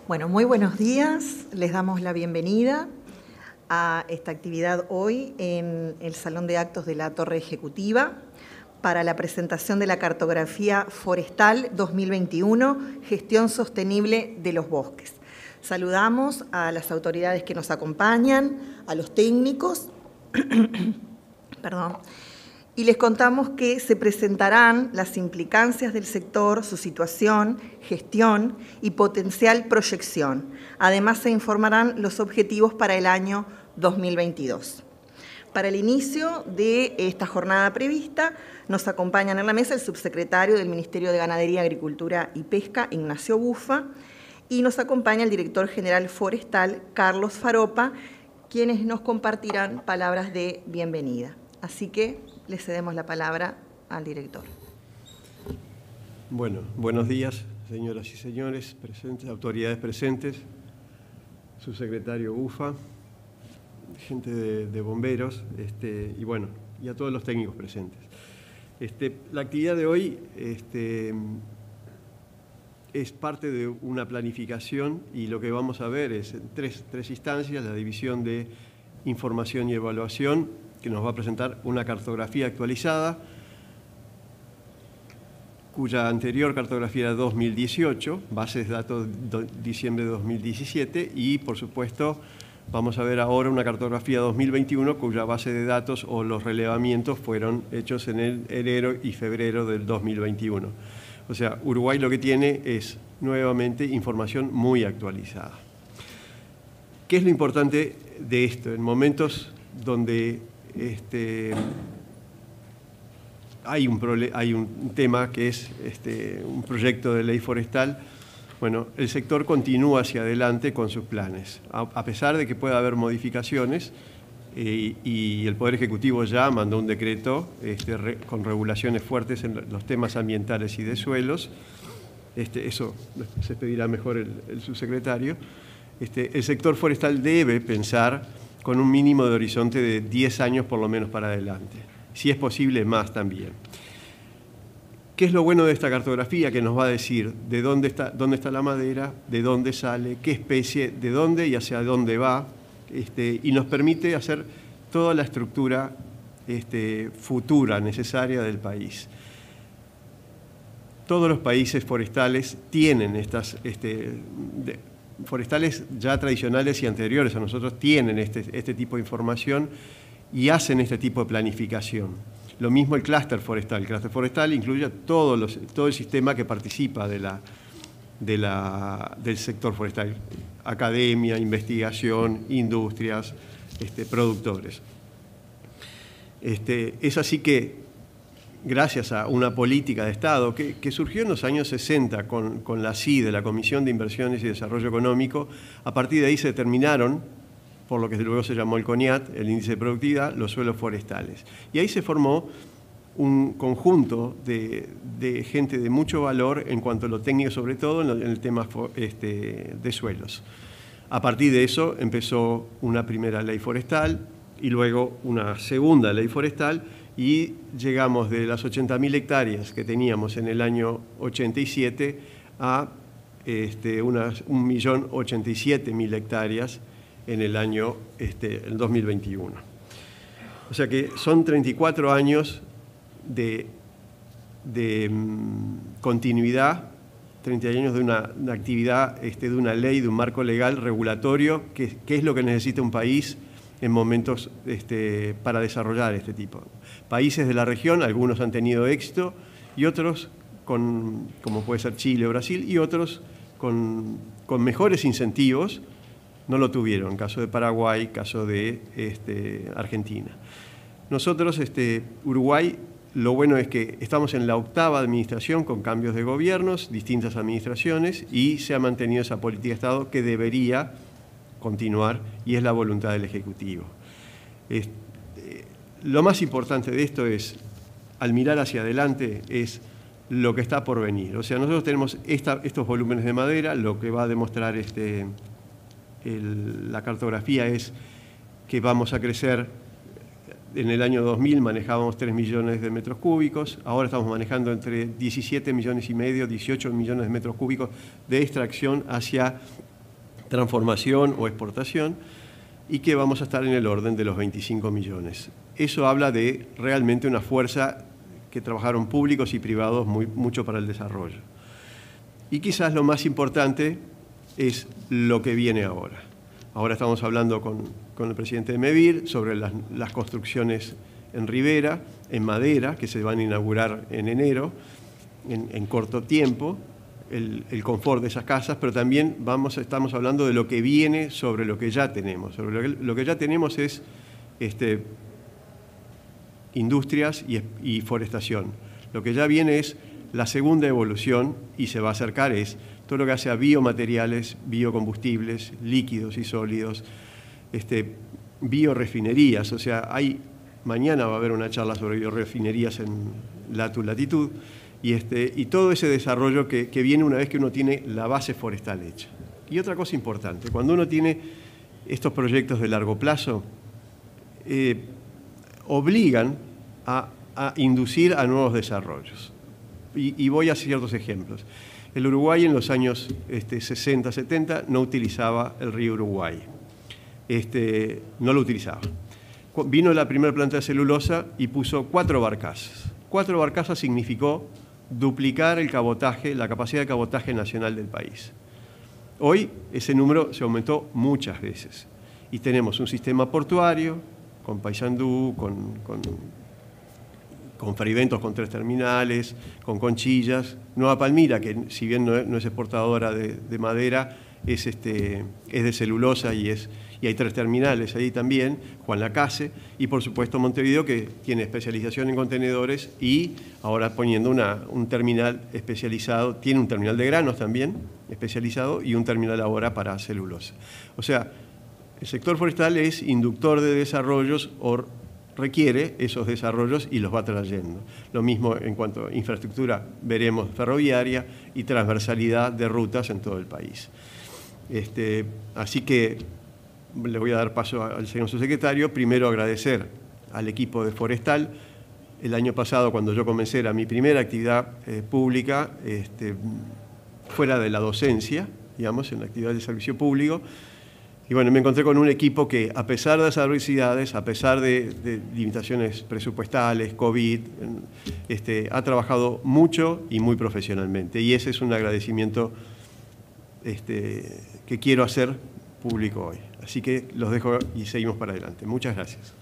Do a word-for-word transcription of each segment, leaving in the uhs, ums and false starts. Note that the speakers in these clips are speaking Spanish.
Bueno, muy buenos días. Les damos la bienvenida a esta actividad hoy en el Salón de Actos de la Torre Ejecutiva para la presentación de la Cartografía Forestal dos mil veintiuno, Gestión Sostenible de los Bosques. Saludamos a las autoridades que nos acompañan, a los técnicos, perdón, y les contamos que se presentarán las implicancias del sector, su situación, gestión y potencial proyección. Además, se informarán los objetivos para el año dos mil veintidós. Para el inicio de esta jornada prevista, nos acompañan en la mesa el subsecretario del Ministerio de Ganadería, Agricultura y Pesca, Ignacio Bufa, y nos acompaña el director general forestal, Carlos Faropa, quienes nos compartirán palabras de bienvenida. Así que le cedemos la palabra al director. Bueno, buenos días, señoras y señores, presentes, autoridades presentes, subsecretario Bufa, gente de, de bomberos, este, y bueno, y a todos los técnicos presentes. Este, la actividad de hoy este, es parte de una planificación y lo que vamos a ver es en tres, tres instancias: la división de información y evaluación, que nos va a presentar una cartografía actualizada, cuya anterior cartografía era dos mil dieciocho, bases de datos de diciembre de dos mil diecisiete, y por supuesto vamos a ver ahora una cartografía dos mil veintiuno cuya base de datos o los relevamientos fueron hechos en el enero y febrero del dos mil veintiuno. O sea, Uruguay lo que tiene es nuevamente información muy actualizada. ¿Qué es lo importante de esto? En momentos donde este, hay, un hay un tema que es este, un proyecto de ley forestal, bueno, el sector continúa hacia adelante con sus planes, a, a pesar de que pueda haber modificaciones eh, y el Poder Ejecutivo ya mandó un decreto este, re, con regulaciones fuertes en los temas ambientales y de suelos. Este, eso se pedirá mejor el, el subsecretario. Este, el sector forestal debe pensar con un mínimo de horizonte de diez años por lo menos para adelante, si es posible más también. ¿Qué es lo bueno de esta cartografía? Que nos va a decir de dónde está, dónde está la madera, de dónde sale, qué especie, de dónde y hacia dónde va, este, y nos permite hacer toda la estructura este, futura necesaria del país. Todos los países forestales tienen estas, este, de, forestales ya tradicionales y anteriores a nosotros tienen este, este tipo de información y hacen este tipo de planificación. Lo mismo el clúster forestal. El clúster forestal incluye todo, los, todo el sistema que participa de la, de la, del sector forestal. Academia, investigación, industrias, este, productores. Este, es así que, gracias a una política de Estado que, que surgió en los años sesenta con, con la C I D, la Comisión de Inversiones y Desarrollo Económico, a partir de ahí se determinaron, por lo que luego se llamó el CONIAT, el índice de productividad, los suelos forestales. Y ahí se formó un conjunto de, de gente de mucho valor en cuanto a lo técnico, sobre todo en, lo, en el tema este, de suelos. A partir de eso empezó una primera ley forestal y luego una segunda ley forestal, y llegamos de las ochenta mil hectáreas que teníamos en el año ochenta y siete a este, unas un millón ochenta y siete mil hectáreas en el año este, el dos mil veintiuno. O sea que son treinta y cuatro años de, de um, continuidad, treinta años de una, una actividad, este, de una ley, de un marco legal regulatorio, que, que es lo que necesita un país en momentos este, para desarrollar este tipo. Países de la región, algunos han tenido éxito y otros, con, como puede ser Chile o Brasil, y otros con, con mejores incentivos, no lo tuvieron, caso de Paraguay, caso de este, Argentina. Nosotros, este, Uruguay, lo bueno es que estamos en la octava administración con cambios de gobiernos, distintas administraciones, y se ha mantenido esa política de Estado que debería continuar, y es la voluntad del Ejecutivo. Es, eh, lo más importante de esto es, al mirar hacia adelante, es lo que está por venir. O sea, nosotros tenemos esta, estos volúmenes de madera, lo que va a demostrar este... El, la cartografía es que vamos a crecer. En el año dos mil manejábamos tres millones de metros cúbicos, ahora estamos manejando entre diecisiete millones y medio, dieciocho millones de metros cúbicos de extracción hacia transformación o exportación, y que vamos a estar en el orden de los veinticinco millones. Eso habla de realmente una fuerza que trabajaron públicos y privados muy, mucho para el desarrollo. Y quizás lo más importante es lo que viene ahora. Ahora estamos hablando con, con el presidente de MEVIR sobre las, las construcciones en Rivera, en madera, que se van a inaugurar en enero, en, en corto tiempo, el, el confort de esas casas, pero también vamos, estamos hablando de lo que viene sobre lo que ya tenemos. Sobre lo que, lo que ya tenemos es este, industrias y, y forestación. Lo que ya viene es la segunda evolución, y se va a acercar, es todo lo que hace a biomateriales, biocombustibles, líquidos y sólidos, este, biorefinerías. O sea, hay, mañana va a haber una charla sobre biorefinerías en Latu Latitud, y, este, y todo ese desarrollo que, que viene una vez que uno tiene la base forestal hecha. Y otra cosa importante, cuando uno tiene estos proyectos de largo plazo, eh, obligan a, a inducir a nuevos desarrollos. Y, y voy a ciertos ejemplos. El Uruguay en los años este, sesenta, setenta no utilizaba el río Uruguay. Este, no lo utilizaba. Vino la primera planta de celulosa y puso cuatro barcazas. Cuatro barcazas significó duplicar el cabotaje, la capacidad de cabotaje nacional del país. Hoy ese número se aumentó muchas veces. Y tenemos un sistema portuario con Paysandú, con... con con Feriventos con tres terminales, con Conchillas, Nueva Palmira, que si bien no es, no es exportadora de, de madera, es, este, es de celulosa y, es, y hay tres terminales ahí también, Juan Lacase, y por supuesto Montevideo, que tiene especialización en contenedores y ahora poniendo una, un terminal especializado, tiene un terminal de granos también especializado y un terminal ahora para celulosa. O sea, el sector forestal es inductor de desarrollos o requiere esos desarrollos y los va trayendo. Lo mismo en cuanto a infraestructura, veremos ferroviaria y transversalidad de rutas en todo el país. Este, así que le voy a dar paso al señor subsecretario. Primero agradecer al equipo de Forestal. El año pasado, cuando yo comencé, era mi primera actividad eh, pública, este, fuera de la docencia, digamos, en la actividad de servicio público. Y bueno, me encontré con un equipo que, a pesar de las adversidades, a pesar de, de limitaciones presupuestales, COVID, este, ha trabajado mucho y muy profesionalmente. Y ese es un agradecimiento este, que quiero hacer público hoy. Así que los dejo y seguimos para adelante. Muchas gracias.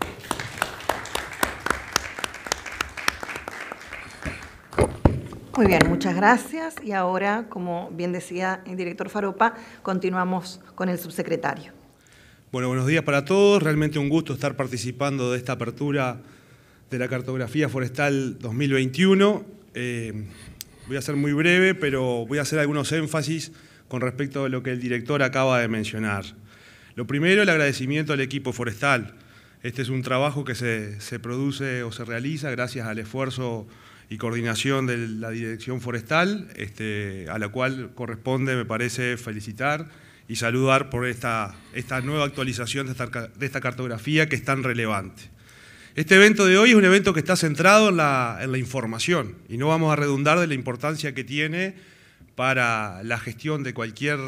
Muy bien, muchas gracias. Y ahora, como bien decía el director Faropa, continuamos con el subsecretario. Bueno, buenos días para todos. Realmente un gusto estar participando de esta apertura de la Cartografía Forestal dos mil veintiuno. Eh, voy a ser muy breve, pero voy a hacer algunos énfasis con respecto a lo que el director acaba de mencionar. Lo primero, el agradecimiento al equipo forestal. Este es un trabajo que se, se produce o se realiza gracias al esfuerzo y coordinación de la Dirección Forestal, este, a la cual corresponde, me parece, felicitar y saludar por esta, esta nueva actualización de esta, de esta cartografía que es tan relevante. Este evento de hoy es un evento que está centrado en la, en la información y no vamos a redundar de la importancia que tiene para la gestión de cualquier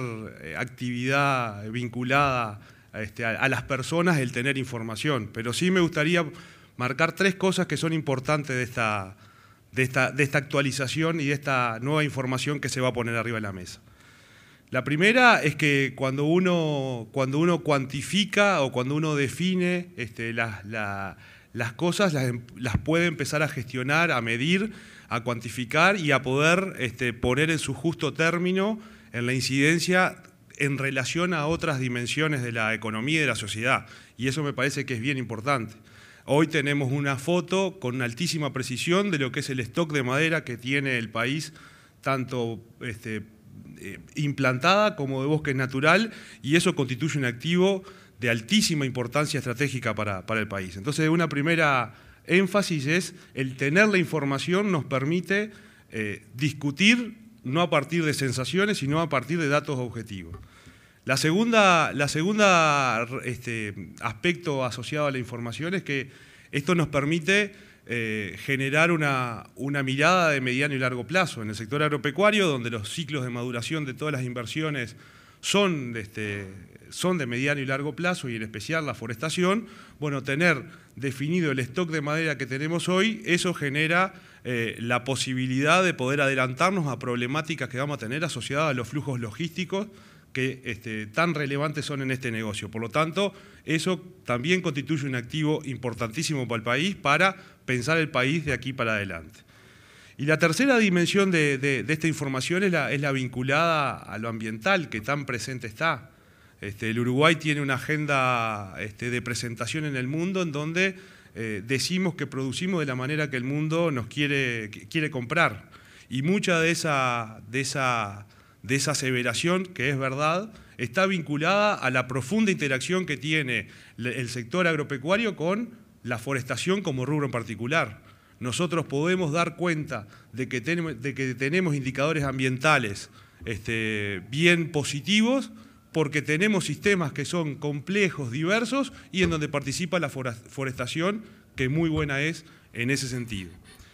actividad vinculada este, a, a las personas el tener información, pero sí me gustaría marcar tres cosas que son importantes de esta De esta, de esta actualización y de esta nueva información que se va a poner arriba de la mesa. La primera es que cuando uno, cuando uno cuantifica o cuando uno define este, las, la, las cosas, las, las puede empezar a gestionar, a medir, a cuantificar y a poder este, poner en su justo término en la incidencia en relación a otras dimensiones de la economía y de la sociedad. Y eso me parece que es bien importante. Hoy tenemos una foto con una altísima precisión de lo que es el stock de madera que tiene el país, tanto este, eh, implantada como de bosque natural, y eso constituye un activo de altísima importancia estratégica para, para el país. Entonces, una primera énfasis es el tener la información nos permite eh, discutir no a partir de sensaciones, sino a partir de datos objetivos. La segunda, la segunda este, aspecto asociado a la información es que esto nos permite eh, generar una, una mirada de mediano y largo plazo. En el sector agropecuario, donde los ciclos de maduración de todas las inversiones son, este, son de mediano y largo plazo, y en especial la forestación, bueno, tener definido el stock de madera que tenemos hoy, eso genera eh, la posibilidad de poder adelantarnos a problemáticas que vamos a tener asociadas a los flujos logísticos que este, tan relevantes son en este negocio. Por lo tanto, eso también constituye un activo importantísimo para el país, para pensar el país de aquí para adelante. Y la tercera dimensión de, de, de esta información es la, es la vinculada a lo ambiental, que tan presente está. Este, el Uruguay tiene una agenda este, de presentación en el mundo en donde eh, decimos que producimos de la manera que el mundo nos quiere, quiere comprar. Y mucha de esa, de esa, de esa aseveración, que es verdad, está vinculada a la profunda interacción que tiene el sector agropecuario con la forestación como rubro en particular. Nosotros podemos dar cuenta de que tenemos, de que tenemos indicadores ambientales este, bien positivos, porque tenemos sistemas que son complejos, diversos, y en donde participa la forestación, que muy buena es en ese sentido.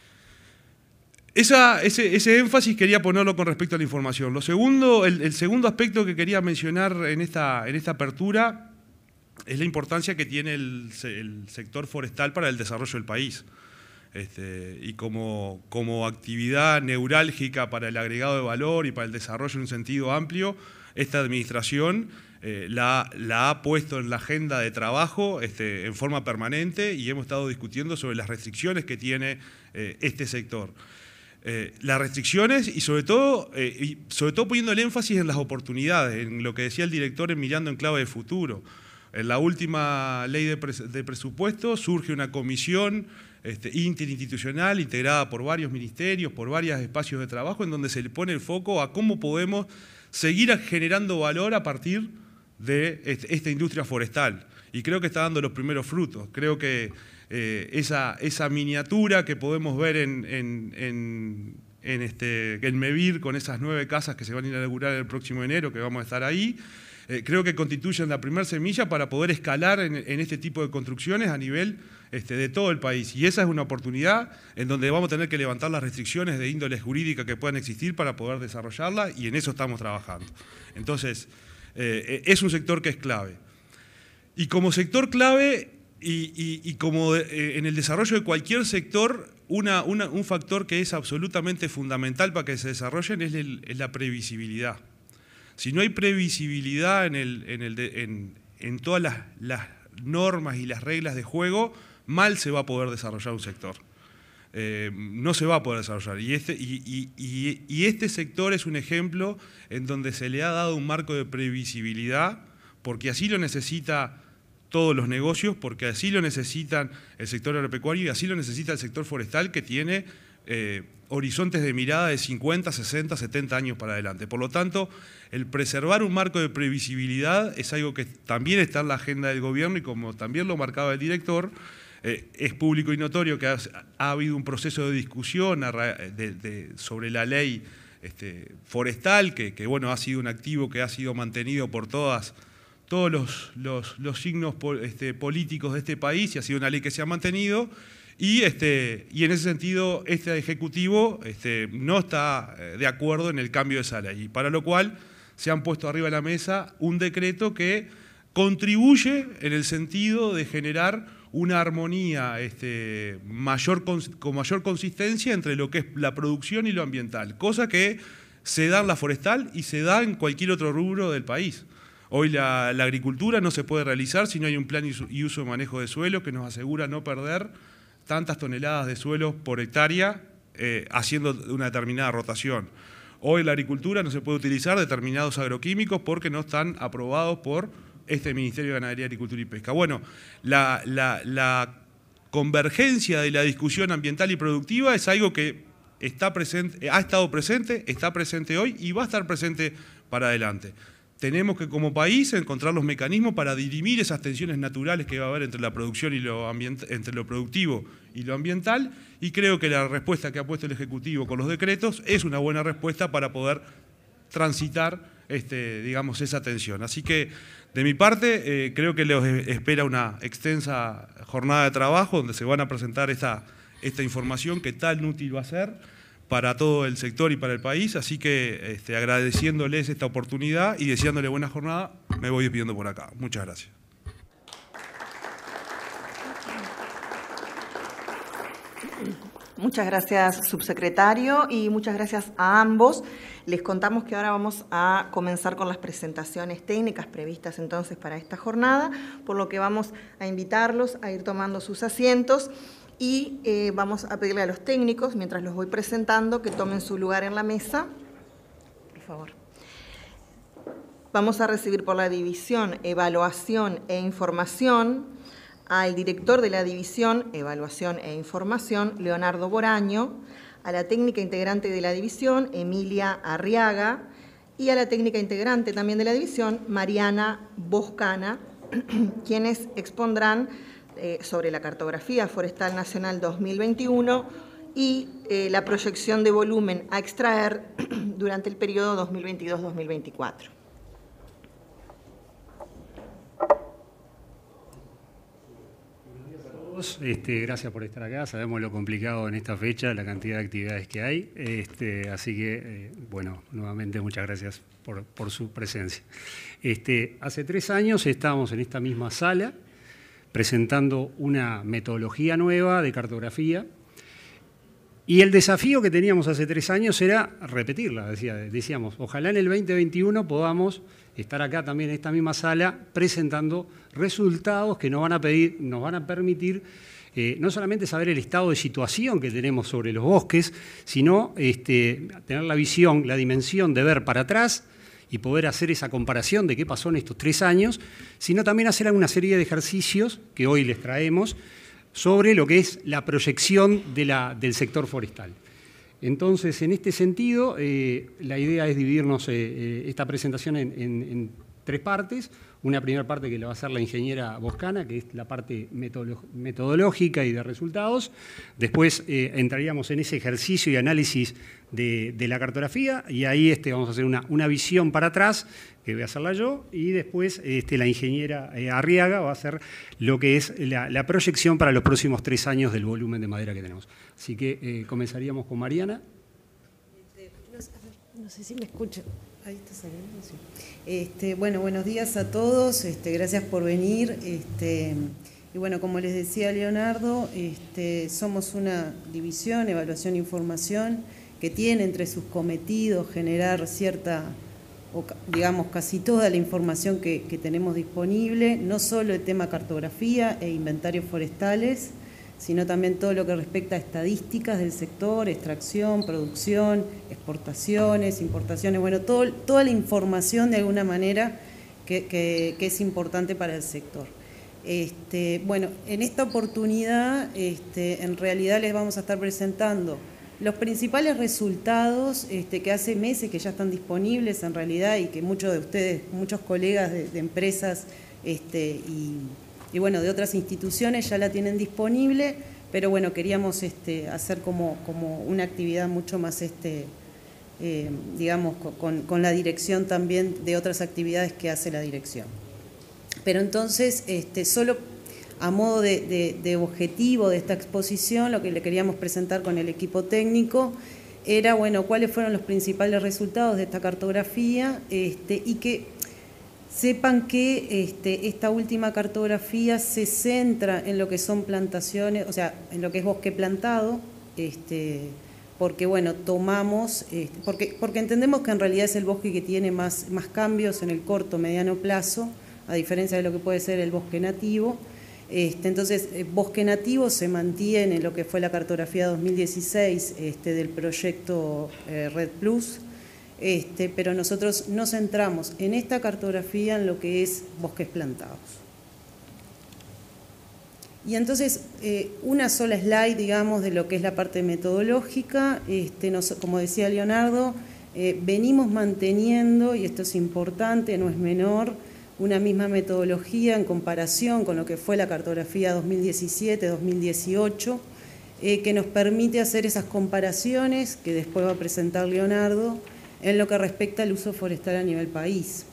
Esa, ese, ese énfasis quería ponerlo con respecto a la información. Lo segundo, el, el segundo aspecto que quería mencionar en esta, en esta apertura es la importancia que tiene el, el sector forestal para el desarrollo del país. Este, y como, como actividad neurálgica para el agregado de valor y para el desarrollo en un sentido amplio, esta administración eh, la, la ha puesto en la agenda de trabajo este, en forma permanente, y hemos estado discutiendo sobre las restricciones que tiene eh, este sector. Eh, las restricciones y sobre, todo, eh, y sobre todo poniendo el énfasis en las oportunidades, en lo que decía el director en Mirando en Clave de Futuro. En la última ley de, pres de presupuesto surge una comisión este, interinstitucional integrada por varios ministerios, por varios espacios de trabajo, en donde se le pone el foco a cómo podemos seguir generando valor a partir de este, esta industria forestal. Y creo que está dando los primeros frutos. Creo que eh, esa, esa miniatura que podemos ver en, en, en, en este, el MEVIR, con esas nueve casas que se van a inaugurar el próximo enero, que vamos a estar ahí, Eh, creo que constituyen la primera semilla para poder escalar en, en este tipo de construcciones a nivel este, de todo el país. Y esa es una oportunidad en donde vamos a tener que levantar las restricciones de índole jurídica que puedan existir para poder desarrollarla, y en eso estamos trabajando. Entonces, eh, es un sector que es clave. Y como sector clave, y, y, y como de, eh, en el desarrollo de cualquier sector, una, una, un factor que es absolutamente fundamental para que se desarrollen es, el, es la previsibilidad. Si no hay previsibilidad en, el, en, el de, en, en todas las, las normas y las reglas de juego, mal se va a poder desarrollar un sector. Eh, no se va a poder desarrollar. Y este, y, y, y, y este sector es un ejemplo en donde se le ha dado un marco de previsibilidad, porque así lo necesita todos los negocios, porque así lo necesitan el sector agropecuario y así lo necesita el sector forestal, que tiene eh, horizontes de mirada de cincuenta, sesenta, setenta años para adelante. Por lo tanto, el preservar un marco de previsibilidad es algo que también está en la agenda del gobierno, y como también lo marcaba el director, eh, es público y notorio que ha, ha habido un proceso de discusión de, de, sobre la ley este, forestal, que, que bueno, ha sido un activo que ha sido mantenido por todas, todos los, los, los signos este, políticos de este país, y ha sido una ley que se ha mantenido. Y, este, y en ese sentido, este Ejecutivo este, no está de acuerdo en el cambio de esa ley, para lo cual se han puesto arriba de la mesa un decreto que contribuye en el sentido de generar una armonía este, mayor, con mayor consistencia entre lo que es la producción y lo ambiental, cosa que se da en la forestal y se da en cualquier otro rubro del país. Hoy la, la agricultura no se puede realizar si no hay un plan y uso de manejo de suelo que nos asegura no perder tantas toneladas de suelo por hectárea eh, haciendo una determinada rotación. Hoy la agricultura no se puede utilizar determinados agroquímicos porque no están aprobados por este Ministerio de Ganadería, Agricultura y Pesca. Bueno, la, la, la convergencia de la discusión ambiental y productiva es algo que está presente, ha estado presente, está presente hoy y va a estar presente para adelante. Tenemos que, como país, encontrar los mecanismos para dirimir esas tensiones naturales que va a haber entre la producción y lo ambiental, entre lo productivo y lo ambiental, y creo que la respuesta que ha puesto el Ejecutivo con los decretos es una buena respuesta para poder transitar este, digamos, esa tensión. Así que, de mi parte, eh, creo que les espera una extensa jornada de trabajo donde se van a presentar esta, esta información que tan útil va a ser. para todo el sector y para el país, así que este, agradeciéndoles esta oportunidad y deseándole buena jornada, me voy despidiendo por acá. Muchas gracias. Muchas gracias, subsecretario, y muchas gracias a ambos. Les contamos que ahora vamos a comenzar con las presentaciones técnicas previstas entonces para esta jornada, por lo que vamos a invitarlos a ir tomando sus asientos y eh, vamos a pedirle a los técnicos, mientras los voy presentando, que tomen su lugar en la mesa. Por favor. Vamos a recibir por la división Evaluación e Información al director de la División Evaluación e Información, Leonardo Boraño, a la técnica integrante de la división, Emilia Arriaga, y a la técnica integrante también de la división, Mariana Boscana, quienes expondrán eh, sobre la Cartografía Forestal Nacional dos mil veintiuno y eh, la proyección de volumen a extraer durante el periodo dos mil veintidós a dos mil veinticuatro. Este, gracias por estar acá, sabemos lo complicado en esta fecha, la cantidad de actividades que hay, este, así que, eh, bueno, nuevamente muchas gracias por, por su presencia. Este, hace tres años estábamos en esta misma sala presentando una metodología nueva de cartografía y el desafío que teníamos hace tres años era repetirla, decía, decíamos, ojalá en el veinte veintiuno podamos estar acá también en esta misma sala presentando resultados que nos van a, pedir, nos van a permitir eh, no solamente saber el estado de situación que tenemos sobre los bosques, sino este, tener la visión, la dimensión de ver para atrás y poder hacer esa comparación de qué pasó en estos tres años, sino también hacer una serie de ejercicios que hoy les traemos sobre lo que es la proyección de la, del sector forestal. Entonces, en este sentido, eh, la idea es dividirnos eh, eh, esta presentación en, en, en tres partes. Una primera parte que la va a hacer la ingeniera Boscana, que es la parte metodológica y de resultados. Después eh, entraríamos en ese ejercicio y análisis de, de la cartografía, y ahí este, vamos a hacer una, una visión para atrás, que voy a hacerla yo, y después este, la ingeniera eh, Arriaga va a hacer lo que es la, la proyección para los próximos tres años del volumen de madera que tenemos. Así que eh, comenzaríamos con Mariana. Este, no, sé, no sé si me escuchan. Ahí está saliendo, sí. Este, bueno, buenos días a todos, este, gracias por venir. Este, y bueno, como les decía Leonardo, este, somos una división, evaluación e información, que tiene entre sus cometidos generar cierta, o digamos casi toda la información que, que tenemos disponible, no solo el tema cartografía e inventarios forestales, sino también todo lo que respecta a estadísticas del sector, extracción, producción, exportaciones, importaciones, bueno, todo, toda la información de alguna manera que, que, que es importante para el sector. Este, bueno, en esta oportunidad, este, en realidad les vamos a estar presentando los principales resultados este, que hace meses que ya están disponibles en realidad y que muchos de ustedes, muchos colegas de, de empresas este, y... y bueno, de otras instituciones ya la tienen disponible, pero bueno, queríamos este, hacer como, como una actividad mucho más, este, eh, digamos, con, con la dirección también de otras actividades que hace la dirección. Pero entonces, este, solo a modo de, de, de objetivo de esta exposición, lo que le queríamos presentar con el equipo técnico era, bueno, cuáles fueron los principales resultados de esta cartografía este, y que sepan que este, esta última cartografía se centra en lo que son plantaciones, o sea, en lo que es bosque plantado, este, porque bueno, tomamos, este, porque, porque entendemos que en realidad es el bosque que tiene más, más cambios en el corto, mediano plazo, a diferencia de lo que puede ser el bosque nativo. Este, entonces, el bosque nativo se mantiene en lo que fue la cartografía dos mil dieciséis este, del proyecto eh, Red Plus. Este, pero nosotros nos centramos en esta cartografía en lo que es bosques plantados. Y entonces, eh, una sola slide, digamos, de lo que es la parte metodológica, este, nos, como decía Leonardo, eh, venimos manteniendo, y esto es importante, no es menor, una misma metodología en comparación con lo que fue la cartografía dos mil diecisiete dos mil dieciocho, eh, que nos permite hacer esas comparaciones que después va a presentar Leonardo, en lo que respecta al uso forestal a nivel país.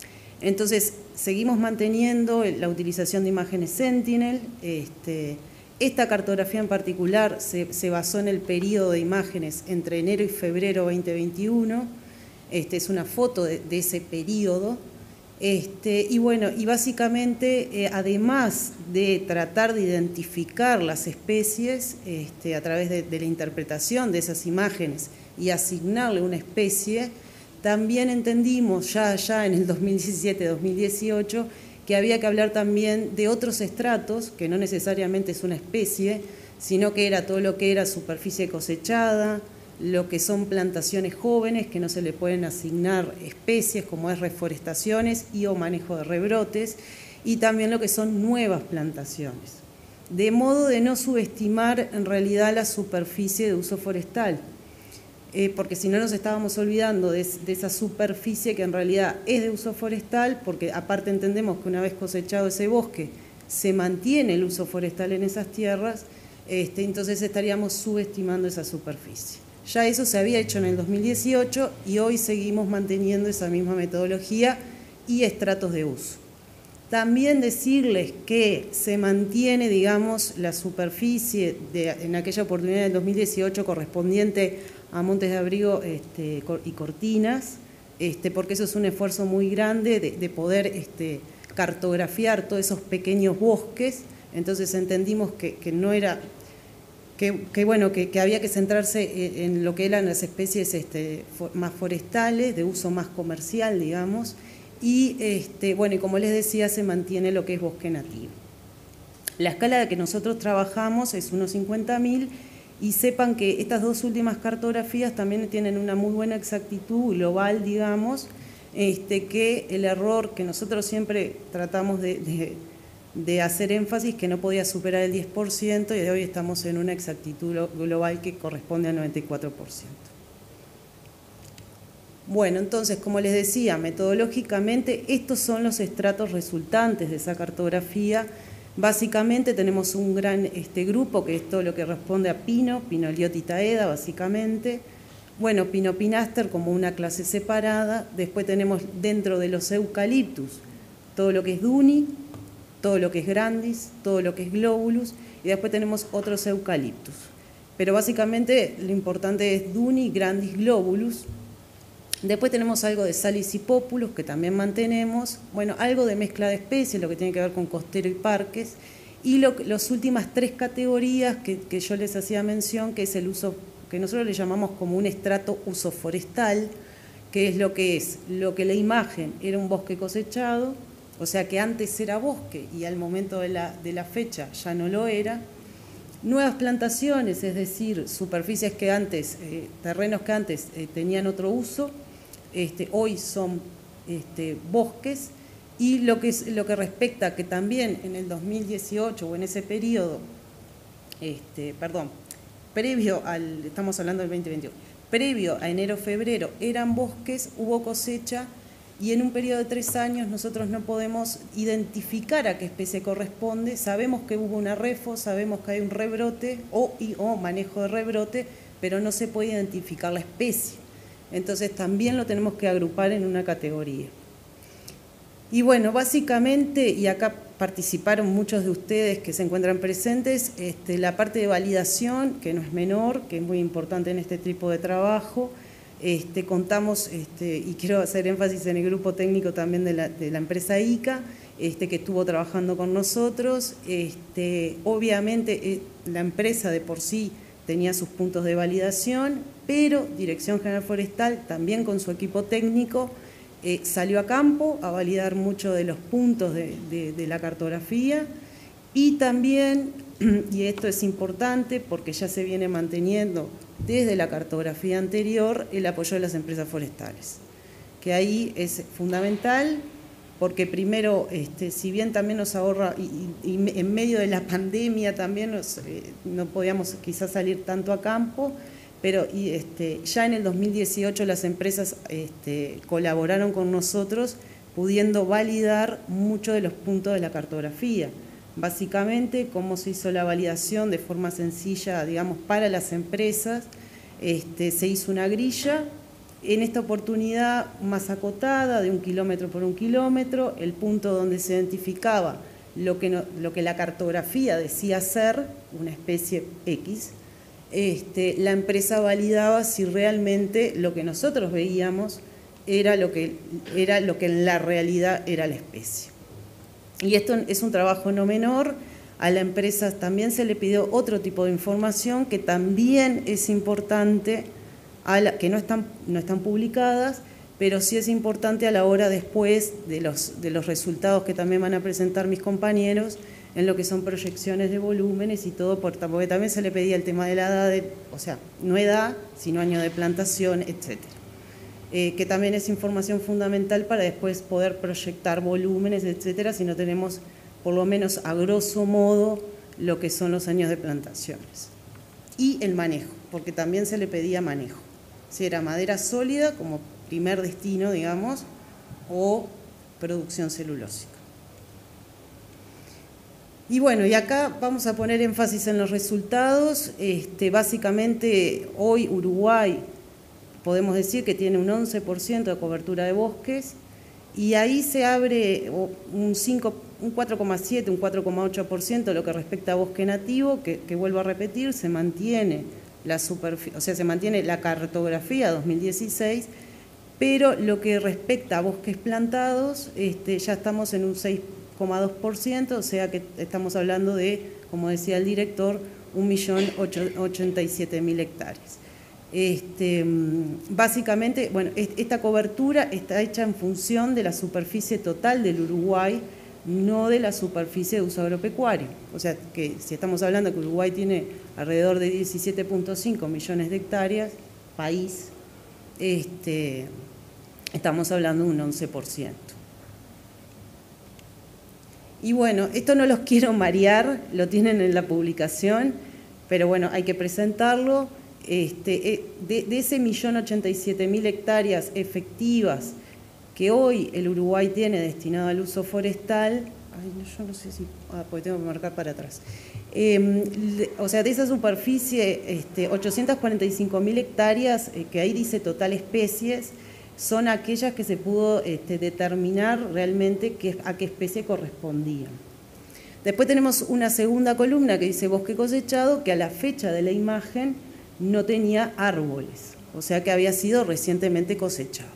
Entonces, seguimos manteniendo la utilización de imágenes Sentinel, este, Esta cartografía en particular se, se basó en el periodo de imágenes entre enero y febrero veinte veintiuno. Este, es una foto de, de ese periodo. Este, y bueno, y básicamente, eh, además de tratar de identificar las especies este, a través de, de la interpretación de esas imágenes y asignarle una especie, también entendimos ya, ya en el dos mil diecisiete dos mil dieciocho que había que hablar también de otros estratos, que no necesariamente es una especie, sino que era todo lo que era superficie cosechada, lo que son plantaciones jóvenes, que no se le pueden asignar especies, como es reforestaciones y o manejo de rebrotes, y también lo que son nuevas plantaciones. De modo de no subestimar en realidad la superficie de uso forestal, eh, porque si no nos estábamos olvidando de, de esa superficie que en realidad es de uso forestal, porque aparte entendemos que una vez cosechado ese bosque, se mantiene el uso forestal en esas tierras, este, entonces estaríamos subestimando esa superficie. Ya eso se había hecho en el dos mil dieciocho y hoy seguimos manteniendo esa misma metodología y estratos de uso. También decirles que se mantiene, digamos, la superficie de, en aquella oportunidad del dos mil dieciocho correspondiente a Montes de Abrigo este, y Cortinas, este, porque eso es un esfuerzo muy grande de, de poder este, cartografiar todos esos pequeños bosques. Entonces entendimos que, que no era... Que, que bueno, que, que había que centrarse en lo que eran las especies este, más forestales, de uso más comercial, digamos, y este, bueno, y como les decía, se mantiene lo que es bosque nativo. La escala de que nosotros trabajamos es unos cincuenta mil, y sepan que estas dos últimas cartografías también tienen una muy buena exactitud global, digamos, este, que el error que nosotros siempre tratamos de... de de hacer énfasis que no podía superar el diez por ciento y de hoy estamos en una exactitud global que corresponde al noventa y cuatro por ciento. Bueno, entonces, como les decía, metodológicamente estos son los estratos resultantes de esa cartografía. Básicamente tenemos un gran este, grupo que es todo lo que responde a pino, pinoliota y taeda, básicamente. Bueno, pinopinaster como una clase separada. Después tenemos dentro de los eucaliptus todo lo que es duni, todo lo que es grandis, todo lo que es globulus, y después tenemos otros eucaliptus. Pero básicamente lo importante es duni, grandis, globulus. Después tenemos algo de salis y populus, que también mantenemos. Bueno, algo de mezcla de especies, lo que tiene que ver con costero y parques. Y lo, las últimas tres categorías que, que yo les hacía mención, que es el uso, que nosotros le llamamos como un estrato uso forestal, que es lo que es, lo que la imagen era un bosque cosechado, o sea que antes era bosque y al momento de la, de la fecha ya no lo era. Nuevas plantaciones, es decir, superficies que antes, eh, terrenos que antes eh, tenían otro uso, este, hoy son este, bosques. Y lo que, es, lo que respecta que también en el dos mil dieciocho o en ese periodo, este, perdón, previo al, estamos hablando del veinte veintiuno, previo a enero-febrero eran bosques, hubo cosecha. Y en un periodo de tres años nosotros no podemos identificar a qué especie corresponde. Sabemos que hubo una refo, sabemos que hay un rebrote o, y, o manejo de rebrote, pero no se puede identificar la especie. Entonces también lo tenemos que agrupar en una categoría. Y bueno, básicamente, y acá participaron muchos de ustedes que se encuentran presentes, este, la parte de validación, que no es menor, que es muy importante en este tipo de trabajo. Este, contamos, este, y quiero hacer énfasis en el grupo técnico también de la, de la empresa I C A, este, que estuvo trabajando con nosotros. Este, obviamente eh, la empresa de por sí tenía sus puntos de validación, pero Dirección General Forestal, también con su equipo técnico, eh, salió a campo a validar muchos de los puntos de, de, de la cartografía y también, y esto es importante porque ya se viene manteniendo desde la cartografía anterior, el apoyo de las empresas forestales, que ahí es fundamental porque primero, este, si bien también nos ahorra, y, y en medio de la pandemia también nos, eh, no podíamos quizás salir tanto a campo, pero y, este, ya en el dos mil dieciocho las empresas este, colaboraron con nosotros pudiendo validar muchos de los puntos de la cartografía. Básicamente, cómo se hizo la validación de forma sencilla, digamos, para las empresas. Este, se hizo una grilla, en esta oportunidad más acotada, de un kilómetro por un kilómetro, el punto donde se identificaba lo que, no, lo que la cartografía decía ser una especie X, este, la empresa validaba si realmente lo que nosotros veíamos era lo que, era lo que en la realidad era la especie. Y esto es un trabajo no menor. A la empresa también se le pidió otro tipo de información que también es importante, a la, que no están, no están publicadas, pero sí es importante a la hora después de los, de los resultados que también van a presentar mis compañeros en lo que son proyecciones de volúmenes y todo, porque también se le pedía el tema de la edad, de, o sea, no edad, sino año de plantación, etcétera. Eh, que también es información fundamental para después poder proyectar volúmenes, etcétera, si no tenemos por lo menos a grosso modo lo que son los años de plantaciones. Y el manejo, porque también se le pedía manejo. Si era madera sólida como primer destino, digamos, o producción celulósica. Y bueno, y acá vamos a poner énfasis en los resultados. Este, básicamente, hoy Uruguay podemos decir que tiene un once por ciento de cobertura de bosques, y ahí se abre un, un cuatro coma siete, un cuatro coma ocho por ciento lo que respecta a bosque nativo, que, que vuelvo a repetir, se mantiene la superficie, o sea, se mantiene la cartografía dos mil dieciséis, pero lo que respecta a bosques plantados, este, ya estamos en un seis coma dos por ciento, o sea que estamos hablando de, como decía el director, un millón ochenta y siete mil hectáreas. Este, básicamente, bueno, esta cobertura está hecha en función de la superficie total del Uruguay, no de la superficie de uso agropecuario. O sea, que si estamos hablando que Uruguay tiene alrededor de diecisiete punto cinco millones de hectáreas, país, este, estamos hablando de un once por ciento. Y bueno, esto no los quiero marear, lo tienen en la publicación, pero bueno, hay que presentarlo. Este, de, de ese millón ochenta y siete mil hectáreas efectivas que hoy el Uruguay tiene destinado al uso forestal, ay, no, yo no sé si, ah, pues tengo que marcar para atrás, eh, o sea, de esa superficie, este, ochocientas cuarenta y cinco mil hectáreas, eh, que ahí dice total especies, son aquellas que se pudo este, determinar realmente que, a qué especie correspondían. Después tenemos una segunda columna que dice bosque cosechado, que a la fecha de la imagen no tenía árboles, o sea que había sido recientemente cosechado.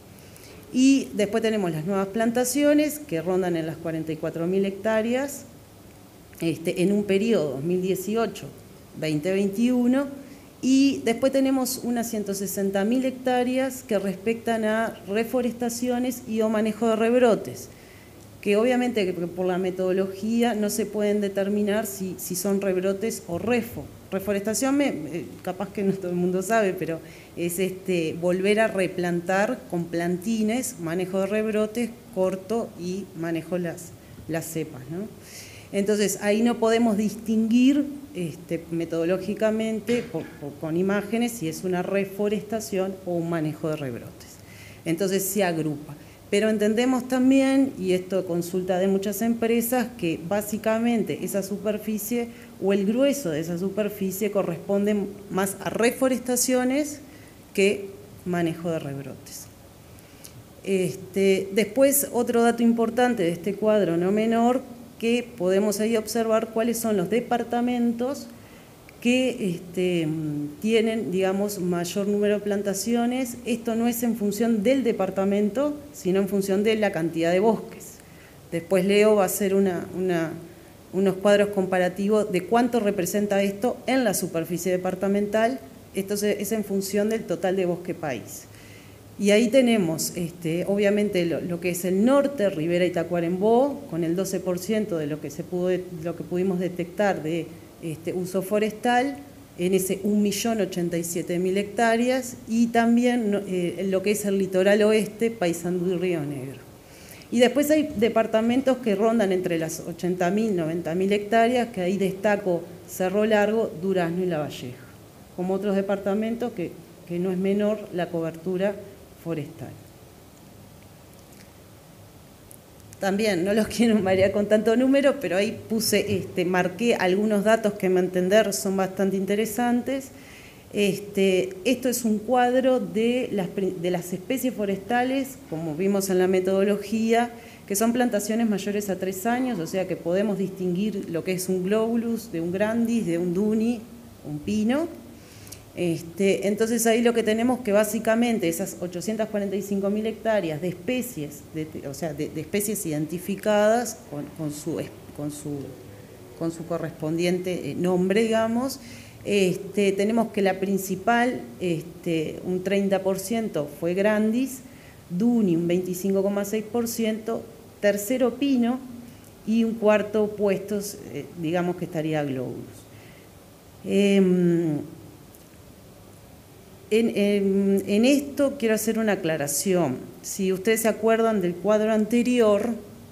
Y después tenemos las nuevas plantaciones que rondan en las cuarenta y cuatro mil hectáreas este, en un periodo dos mil dieciocho a dos mil veintiuno, y después tenemos unas ciento sesenta mil hectáreas que respectan a reforestaciones y o manejo de rebrotes, que obviamente por la metodología no se pueden determinar si, si son rebrotes o refo. Reforestación, me, capaz que no todo el mundo sabe, pero es este, volver a replantar con plantines, manejo de rebrotes corto y manejo las, las cepas, ¿no? Entonces, ahí no podemos distinguir este, metodológicamente por, por, con imágenes si es una reforestación o un manejo de rebrotes. Entonces, se agrupa. Pero entendemos también, y esto consulta de muchas empresas, que básicamente esa superficie o el grueso de esa superficie corresponde más a reforestaciones que manejo de rebrotes. Este, después, otro dato importante de este cuadro no menor, que podemos ahí observar cuáles son los departamentos que este, tienen, digamos, mayor número de plantaciones. Esto no es en función del departamento, sino en función de la cantidad de bosques. Después Leo va a hacer una, una, unos cuadros comparativos de cuánto representa esto en la superficie departamental. Esto es en función del total de bosque país. Y ahí tenemos, este, obviamente, lo, lo que es el norte, Ribera y Tacuarembó, con el doce por ciento de lo que, se pudo, lo que pudimos detectar de Este, uso forestal, en ese un millón ochenta y siete mil hectáreas, y también eh, lo que es el litoral oeste, Paysandú y Río Negro. Y después hay departamentos que rondan entre las ochenta mil, noventa mil hectáreas, que ahí destaco Cerro Largo, Durazno y La Valleja, como otros departamentos que, que no es menor la cobertura forestal. También, no los quiero marear con tanto número, pero ahí puse, este, marqué algunos datos que a mi entender son bastante interesantes. Este, esto es un cuadro de las, de las especies forestales, como vimos en la metodología, que son plantaciones mayores a tres años, o sea que podemos distinguir lo que es un globulus de un grandis, de un duni, un pino. Este, entonces ahí lo que tenemos que básicamente esas ochocientas cuarenta y cinco mil hectáreas de especies, de, o sea, de, de especies identificadas con, con, su, con, su, con su correspondiente nombre, digamos, este, tenemos que la principal, este, un treinta por ciento fue grandis, duni un veinticinco coma seis por ciento, tercero pino y un cuarto puesto, eh, digamos que estaría globulus. Eh, En, en, en esto quiero hacer una aclaración. Si ustedes se acuerdan del cuadro anterior,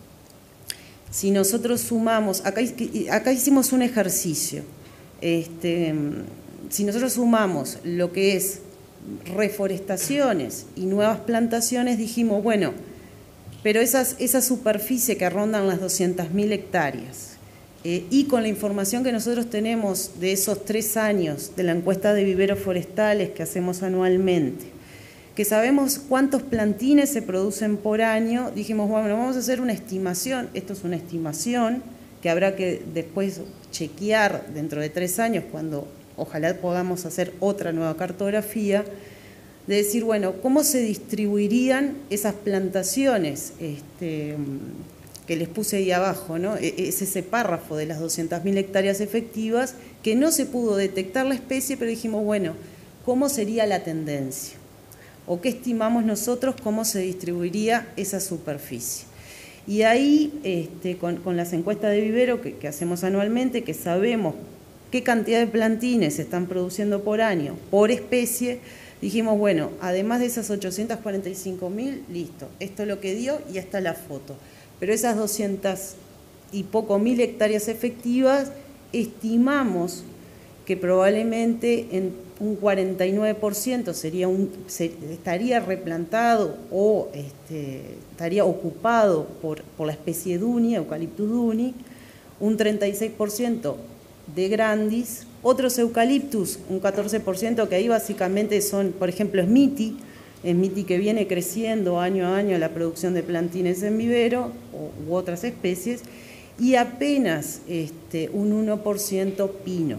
si nosotros sumamos, acá, acá hicimos un ejercicio, este, si nosotros sumamos lo que es reforestaciones y nuevas plantaciones, dijimos, bueno, pero esas, esa superficie que rondan las doscientas mil hectáreas, Eh, y con la información que nosotros tenemos de esos tres años de la encuesta de viveros forestales que hacemos anualmente, que sabemos cuántos plantines se producen por año, dijimos, bueno, vamos a hacer una estimación, esto es una estimación que habrá que después chequear dentro de tres años cuando ojalá podamos hacer otra nueva cartografía, de decir, bueno, ¿cómo se distribuirían esas plantaciones? Este, que les puse ahí abajo, ¿no? Es ese párrafo de las doscientas mil hectáreas efectivas que no se pudo detectar la especie, pero dijimos, bueno, ¿cómo sería la tendencia? ¿O qué estimamos nosotros cómo se distribuiría esa superficie? Y ahí, este, con, con las encuestas de vivero que, que hacemos anualmente, que sabemos qué cantidad de plantines se están produciendo por año, por especie, dijimos, bueno, además de esas ochocientas cuarenta y cinco mil, listo, esto es lo que dio y esta es la foto. Pero esas doscientas y poco mil hectáreas efectivas, estimamos que probablemente en un cuarenta y nueve por ciento sería un, se, estaría replantado o este, estaría ocupado por, por la especie duni, Eucalyptus duni, un treinta y seis por ciento de grandis, otros eucaliptus, un catorce por ciento, que ahí básicamente son, por ejemplo, Smithii, Smithii que viene creciendo año a año la producción de plantines en vivero u, u otras especies, y apenas este, un uno por ciento pino.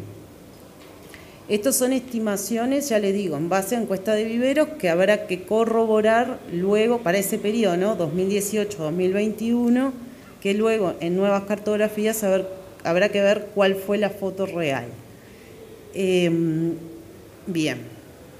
Estas son estimaciones, ya les digo, en base a encuesta de viveros que habrá que corroborar luego para ese periodo, ¿no? dos mil dieciocho a dos mil veintiuno, que luego en nuevas cartografías haber, habrá que ver cuál fue la foto real. Eh, bien.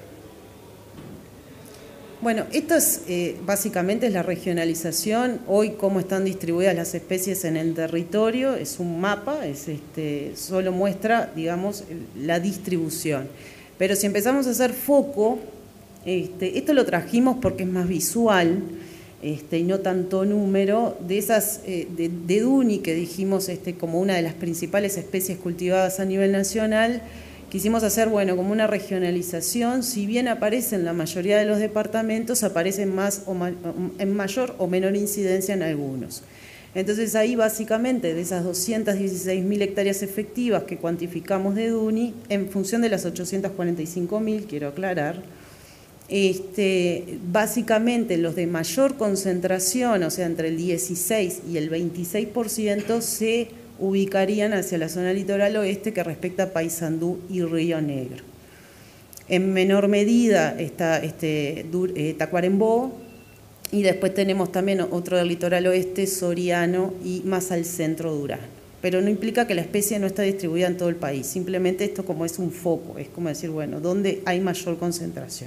Bueno, esto es eh, básicamente es la regionalización, hoy cómo están distribuidas las especies en el territorio, es un mapa, es este, solo muestra, digamos, la distribución. Pero si empezamos a hacer foco, este, esto lo trajimos porque es más visual este, y no tanto número, de esas, eh, de, de duni que dijimos este, como una de las principales especies cultivadas a nivel nacional. Quisimos hacer, bueno, como una regionalización, si bien aparece en la mayoría de los departamentos, aparecen más o ma en mayor o menor incidencia en algunos. Entonces ahí básicamente de esas doscientas dieciséis mil hectáreas efectivas que cuantificamos de duni, en función de las ochocientas cuarenta y cinco mil, quiero aclarar, este, básicamente los de mayor concentración, o sea, entre el dieciséis y el veintiséis por ciento, se ubicarían hacia la zona litoral oeste que respecta a Paysandú y Río Negro. En menor medida está este, eh, Tacuarembó, y después tenemos también otro del litoral oeste, Soriano, y más al centro Durán. Pero no implica que la especie no está distribuida en todo el país, simplemente esto como es un foco, es como decir, bueno, ¿dónde hay mayor concentración?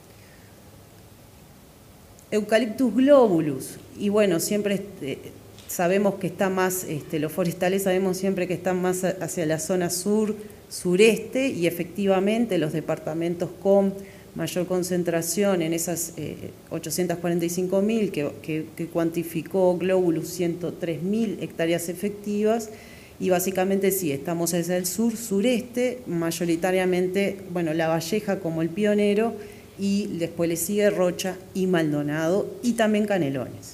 Eucalyptus globulus, y bueno, siempre... Este, sabemos que está más, este, los forestales sabemos siempre que están más hacia la zona sur, sureste, y efectivamente los departamentos con mayor concentración en esas eh, ochocientas cuarenta y cinco mil que, que, que cuantificó Globulus, ciento tres mil hectáreas efectivas, y básicamente sí, estamos hacia el sur, sureste, mayoritariamente, bueno, La Valleja como el pionero, y después le sigue Rocha y Maldonado, y también Canelones.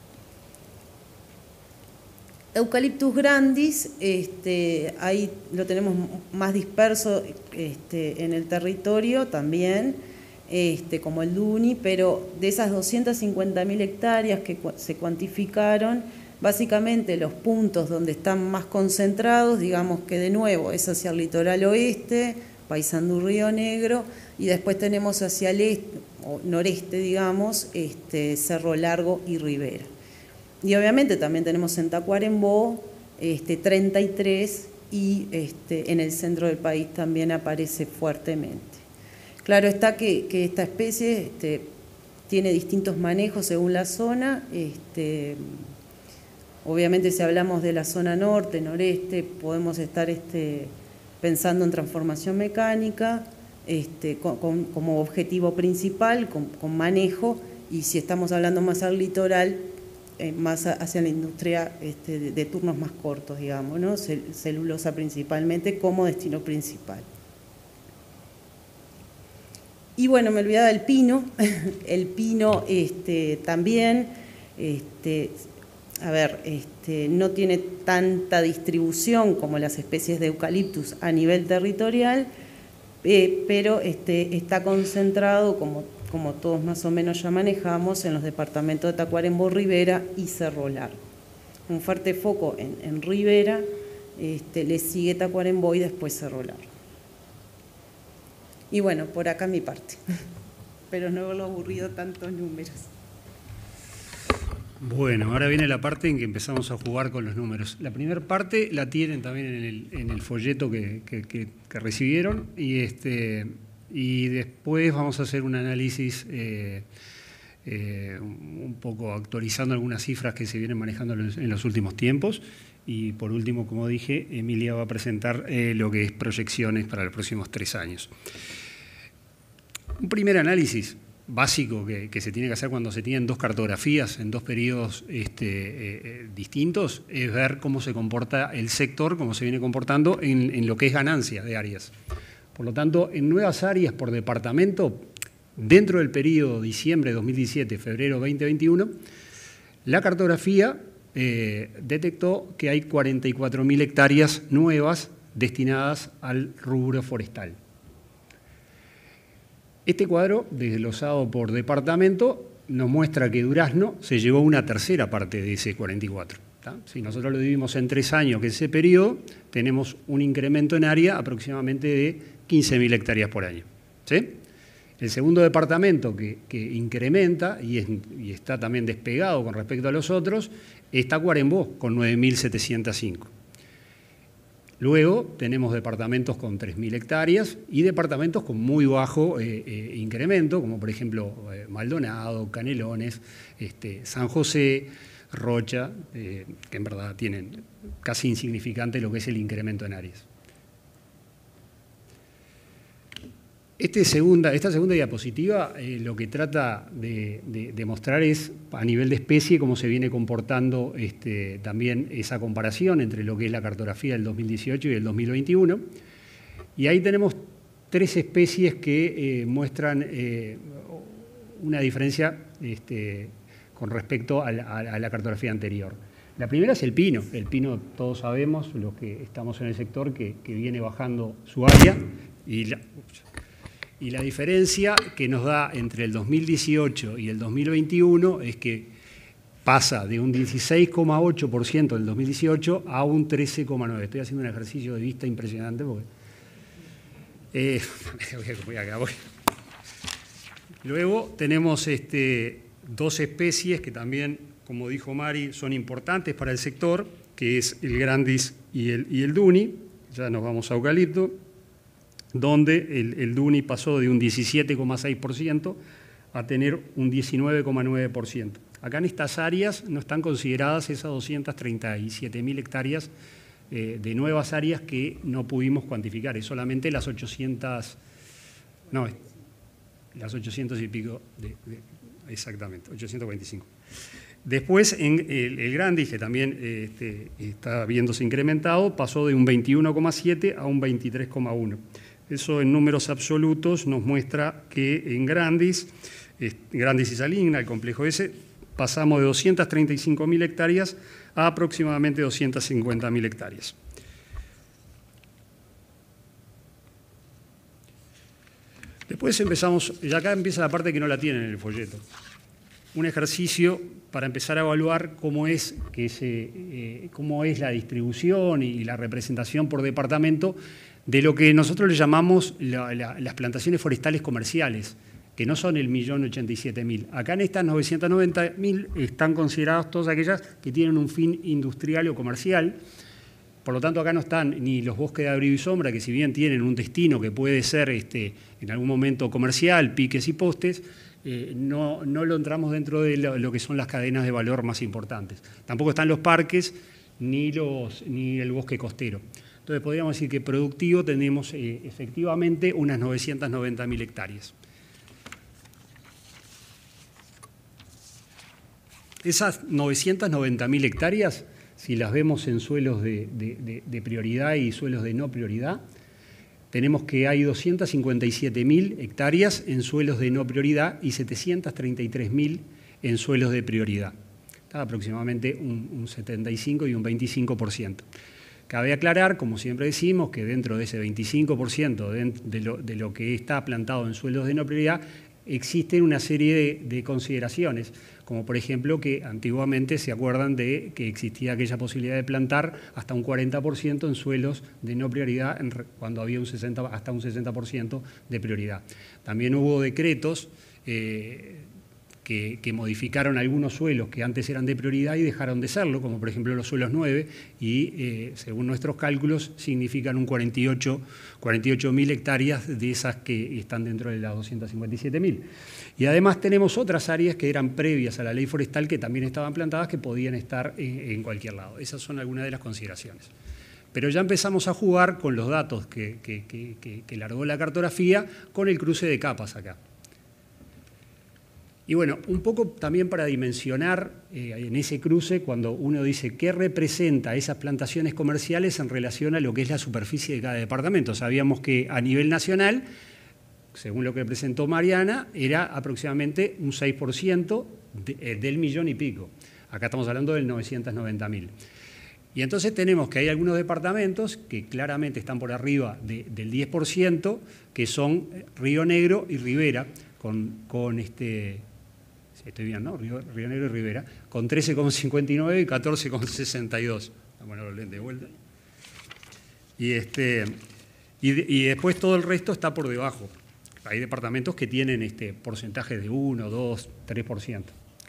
Eucalyptus grandis, este, ahí lo tenemos más disperso este, en el territorio también, este, como el Duni, pero de esas doscientas cincuenta mil hectáreas que se cuantificaron, básicamente los puntos donde están más concentrados, digamos que de nuevo es hacia el litoral oeste, Paysandú, Río Negro, y después tenemos hacia el este, o noreste, digamos, este, Cerro Largo y Rivera. Y obviamente también tenemos en Tacuarembó este, treinta y tres, y este, en el centro del país también aparece fuertemente. Claro está que, que esta especie este, tiene distintos manejos según la zona. Este, obviamente si hablamos de la zona norte, noreste, podemos estar este, pensando en transformación mecánica este, con, con, como objetivo principal, con, con manejo, y si estamos hablando más al litoral, eh, más hacia la industria este, de, de turnos más cortos, digamos, ¿no? Celulosa principalmente como destino principal. Y bueno, me olvidaba del pino, el pino este, también, este, a ver, este, no tiene tanta distribución como las especies de eucaliptus a nivel territorial, eh, pero este, está concentrado, como, como todos más o menos ya manejamos, en los departamentos de Tacuarembó, Rivera y Cerro Largo. Un fuerte foco en, en Rivera, este, le sigue Tacuarembó y después Cerro Largo. Y bueno, por acá mi parte, pero no haberlo aburrido tantos números. Bueno, ahora viene la parte en que empezamos a jugar con los números. La primera parte la tienen también en el, en el folleto que, que, que, que recibieron, y, este, y después vamos a hacer un análisis eh, eh, un poco actualizando algunas cifras que se vienen manejando en los últimos tiempos. Y por último, como dije, Emilia va a presentar eh, lo que es proyecciones para los próximos tres años. Un primer análisis básico que, que se tiene que hacer cuando se tienen dos cartografías en dos periodos este, eh, distintos es ver cómo se comporta el sector, cómo se viene comportando en, en lo que es ganancia de áreas. Por lo tanto, en nuevas áreas por departamento, dentro del periodo diciembre de dos mil diecisiete, febrero veinte veintiuno, la cartografía eh, detectó que hay cuarenta y cuatro mil hectáreas nuevas destinadas al rubro forestal. Este cuadro, desglosado por departamento, nos muestra que Durazno se llevó una tercera parte de ese cuarenta y cuatro. ¿tá? Si nosotros lo dividimos en tres años, que es ese periodo, tenemos un incremento en área aproximadamente de quince mil hectáreas por año. ¿sí? El segundo departamento que, que incrementa y, es, y está también despegado con respecto a los otros es Tacuarembó, con nueve mil setecientos cinco. Luego tenemos departamentos con tres mil hectáreas y departamentos con muy bajo eh, eh, incremento, como por ejemplo eh, Maldonado, Canelones, este, San José, Rocha, eh, que en verdad tienen casi insignificante lo que es el incremento en áreas. Este segunda, esta segunda diapositiva eh, lo que trata de, de, de mostrar es, a nivel de especie, cómo se viene comportando este, también esa comparación entre lo que es la cartografía del dos mil dieciocho y el dos mil veintiuno. Y ahí tenemos tres especies que eh, muestran eh, una diferencia este, con respecto a la, a la cartografía anterior. La primera es el pino. El pino, todos sabemos, los que estamos en el sector, que, que viene bajando su área y la... Y la diferencia que nos da entre el dos mil dieciocho y el dos mil veintiuno es que pasa de un dieciséis coma ocho por ciento del dos mil dieciocho a un trece coma nueve por ciento. Estoy haciendo un ejercicio de vista impresionante porque... Eh, voy acá, voy. Luego tenemos este, dos especies que también, como dijo Mari, son importantes para el sector, que es el Grandis y el, y el Duni. Ya nos vamos a eucalipto, donde el, el Duni pasó de un diecisiete coma seis por ciento a tener un diecinueve coma nueve por ciento. Acá en estas áreas no están consideradas esas doscientas treinta y siete mil hectáreas eh, de nuevas áreas que no pudimos cuantificar, es solamente las ochocientas, no, las ochocientos y pico, de, de, exactamente, ochocientos veinticinco. Después, en el, el Grandis, que también este, está viéndose incrementado, pasó de un veintiuno coma siete a un veintitrés coma uno. Eso en números absolutos nos muestra que en Grandis, Grandis y Saligna, el complejo ese, pasamos de doscientas treinta y cinco mil hectáreas a aproximadamente doscientas cincuenta mil hectáreas. Después empezamos, y acá empieza la parte que no la tienen en el folleto. Un ejercicio para empezar a evaluar cómo es, que se, eh, cómo es la distribución y la representación por departamento de lo que nosotros le llamamos la, la, las plantaciones forestales comerciales, que no son el millón ochenta y siete mil. Acá en estas novecientos noventa mil están consideradas todas aquellas que tienen un fin industrial o comercial. Por lo tanto, acá no están ni los bosques de abrigo y sombra, que si bien tienen un destino que puede ser este, en algún momento comercial, piques y postes, eh, no, no lo entramos dentro de lo, lo que son las cadenas de valor más importantes. Tampoco están los parques ni, los, ni el bosque costero. Entonces, podríamos decir que productivo tenemos eh, efectivamente unas novecientos noventa mil hectáreas. Esas novecientas noventa mil hectáreas, si las vemos en suelos de, de, de, de prioridad y suelos de no prioridad, tenemos que hay doscientas cincuenta y siete mil hectáreas en suelos de no prioridad y setecientas treinta y tres mil en suelos de prioridad. Está aproximadamente un, un setenta y cinco y un veinticinco por ciento. Cabe aclarar, como siempre decimos, que dentro de ese veinticinco por ciento de, de, lo, de lo que está plantado en suelos de no prioridad, existen una serie de, de consideraciones, como por ejemplo que antiguamente se acuerdan de que existía aquella posibilidad de plantar hasta un cuarenta por ciento en suelos de no prioridad en, cuando había un sesenta, hasta un sesenta por ciento de prioridad. También hubo decretos eh, que, que modificaron algunos suelos que antes eran de prioridad y dejaron de serlo, como por ejemplo los suelos nueve, y eh, según nuestros cálculos significan un cuarenta y ocho mil hectáreas de esas que están dentro de las doscientas cincuenta y siete mil. Y además tenemos otras áreas que eran previas a la ley forestal que también estaban plantadas que podían estar en, en cualquier lado. Esas son algunas de las consideraciones. Pero ya empezamos a jugar con los datos que, que, que, que, que largó la cartografía con el cruce de capas acá. Y bueno, un poco también para dimensionar eh, en ese cruce, cuando uno dice qué representa esas plantaciones comerciales en relación a lo que es la superficie de cada departamento. Sabíamos que a nivel nacional, según lo que presentó Mariana, era aproximadamente un seis por ciento de, eh, del millón y pico. Acá estamos hablando del novecientos noventa mil. Y entonces tenemos que hay algunos departamentos que claramente están por arriba de, del diez por ciento, que son Río Negro y Rivera, con, con este... Estoy bien, ¿no? Río, Río Negro y Rivera, con trece coma cincuenta y nueve y catorce coma sesenta y dos. Vamos a poner los lentes de vuelta. Y, este, y, de, y después todo el resto está por debajo. Hay departamentos que tienen este, porcentajes de uno, dos, tres por ciento.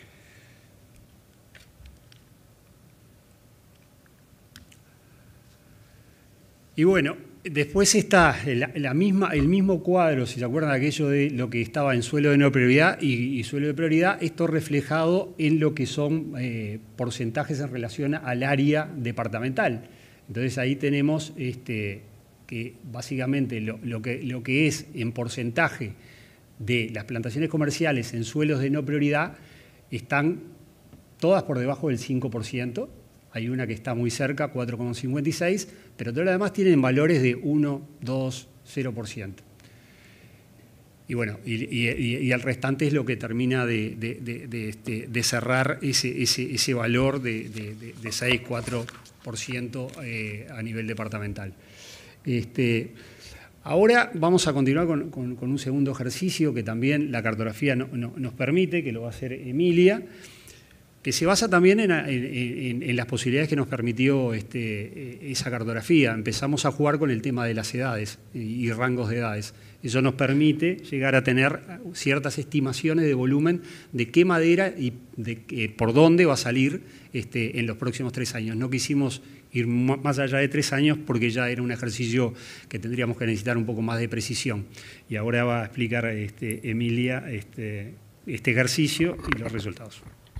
Y bueno, después está la, la misma, el mismo cuadro, si se acuerdan de aquello de lo que estaba en suelo de no prioridad y, y suelo de prioridad, esto reflejado en lo que son eh, porcentajes en relación al área departamental. Entonces ahí tenemos este, que básicamente lo, lo, que, lo que es en porcentaje de las plantaciones comerciales en suelos de no prioridad están todas por debajo del cinco por ciento. Hay una que está muy cerca, cuatro coma cincuenta y seis, pero todas las demás tienen valores de uno, dos, cero por ciento. Y bueno, y, y, y el restante es lo que termina de, de, de, de, de, de cerrar ese, ese, ese valor de, de, de seis, cuatro por ciento eh, a nivel departamental. Este, ahora vamos a continuar con, con, con un segundo ejercicio que también la cartografía no, no, nos permite, que lo va a hacer Emilia, que se basa también en, en, en las posibilidades que nos permitió este, esa cartografía. Empezamos a jugar con el tema de las edades y, y rangos de edades. Eso nos permite llegar a tener ciertas estimaciones de volumen de qué madera y de, eh, por dónde va a salir este, en los próximos tres años. No quisimos ir más allá de tres años porque ya era un ejercicio que tendríamos que necesitar un poco más de precisión. Y ahora va a explicar este, Emilia este, este ejercicio y los resultados.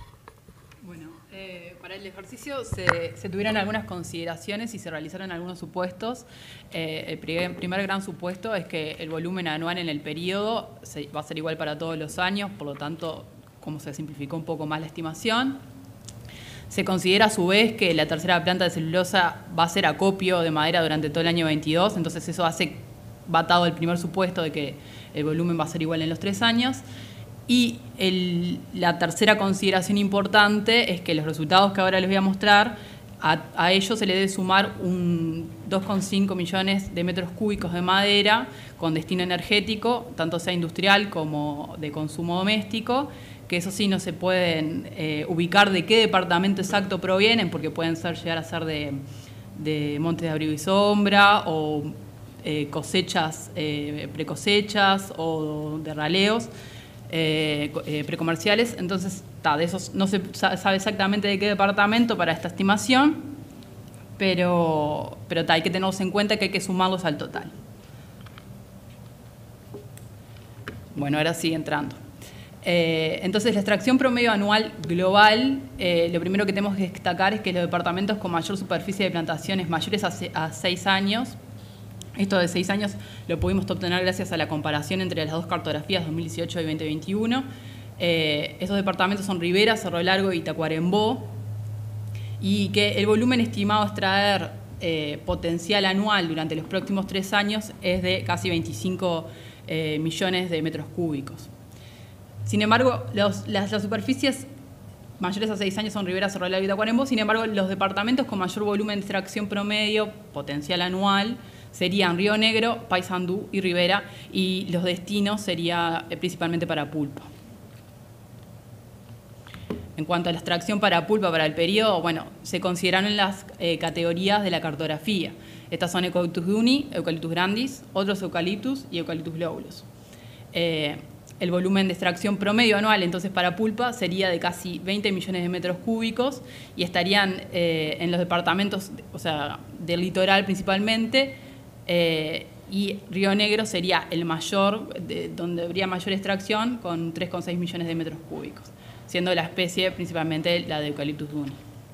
Para el ejercicio se, se tuvieron algunas consideraciones y se realizaron algunos supuestos. Eh, el primer, primer gran supuesto es que el volumen anual en el periodo se, va a ser igual para todos los años, por lo tanto, como se simplificó un poco más la estimación. Se considera a su vez que la tercera planta de celulosa va a ser acopio de madera durante todo el año veintidós, entonces eso hace batado el primer supuesto de que el volumen va a ser igual en los tres años. Y el, la tercera consideración importante es que los resultados que ahora les voy a mostrar, a, a ellos se le debe sumar un, dos coma cinco millones de metros cúbicos de madera con destino energético, tanto sea industrial como de consumo doméstico, que eso sí no se pueden eh, ubicar de qué departamento exacto provienen, porque pueden ser, llegar a ser de, de montes de abrigo y sombra, o eh, cosechas, eh, precosechas, o de raleos eh, eh, precomerciales. Entonces, ta, de esos no se sabe exactamente de qué departamento para esta estimación, pero, pero ta, hay que tenerlos en cuenta que hay que sumarlos al total. Bueno, ahora sigue entrando. Eh, entonces, la extracción promedio anual global, eh, lo primero que tenemos que destacar es que los departamentos con mayor superficie de plantaciones mayores a, a seis años, esto de seis años lo pudimos obtener gracias a la comparación entre las dos cartografías dos mil dieciocho y veinte veintiuno. Eh, esos departamentos son Rivera, Cerro Largo y Tacuarembó, y que el volumen estimado a extraer eh, potencial anual durante los próximos tres años es de casi veinticinco eh, millones de metros cúbicos. Sin embargo, los, las, las superficies mayores a seis años son Rivera, Cerro Largo y Tacuarembó. Sin embargo, los departamentos con mayor volumen de extracción promedio, potencial anual, serían Río Negro, Paysandú y Rivera, y los destinos serían eh, principalmente para pulpa. En cuanto a la extracción para pulpa para el periodo, bueno, se consideraron las eh, categorías de la cartografía. Estas son Eucalyptus duni, Eucalyptus grandis, otros eucaliptus y Eucalyptus globulus. Eh, El volumen de extracción promedio anual, entonces, para pulpa sería de casi veinte millones de metros cúbicos y estarían eh, en los departamentos, o sea, del litoral principalmente, eh, y Río Negro sería el mayor, de, donde habría mayor extracción, con tres coma seis millones de metros cúbicos, siendo la especie principalmente la de Eucalyptus duni.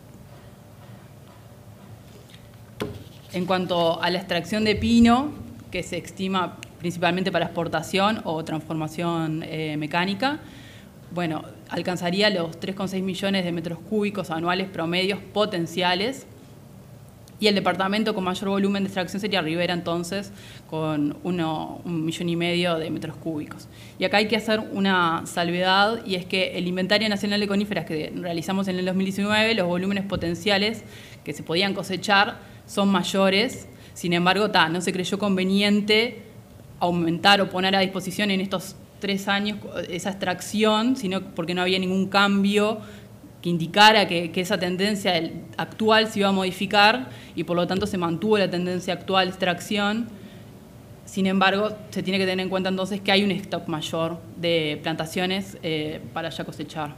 En cuanto a la extracción de pino, que se estima principalmente para exportación o transformación eh, mecánica, bueno, alcanzaría los tres coma seis millones de metros cúbicos anuales promedios potenciales, y el departamento con mayor volumen de extracción sería Rivera, entonces, con uno, un millón y medio de metros cúbicos. Y acá hay que hacer una salvedad, y es que el Inventario Nacional de Coníferas que realizamos en el dos mil diecinueve, los volúmenes potenciales que se podían cosechar son mayores. Sin embargo, ta, no se creyó conveniente aumentar o poner a disposición en estos tres años esa extracción, sino porque no había ningún cambio que indicara que, que esa tendencia actual se iba a modificar, y por lo tanto se mantuvo la tendencia actual de extracción. Sin embargo, se tiene que tener en cuenta entonces que hay un stock mayor de plantaciones eh, para ya cosechar.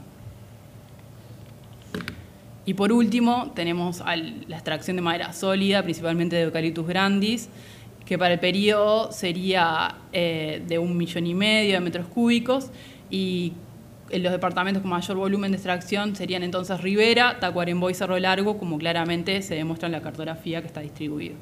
Y por último, tenemos al, la extracción de madera sólida, principalmente de Eucalyptus grandis, que para el periodo sería eh, de un millón y medio de metros cúbicos, y en los departamentos con mayor volumen de extracción serían entonces Rivera, Tacuarembó y Cerro Largo, como claramente se demuestra en la cartografía que está distribuido.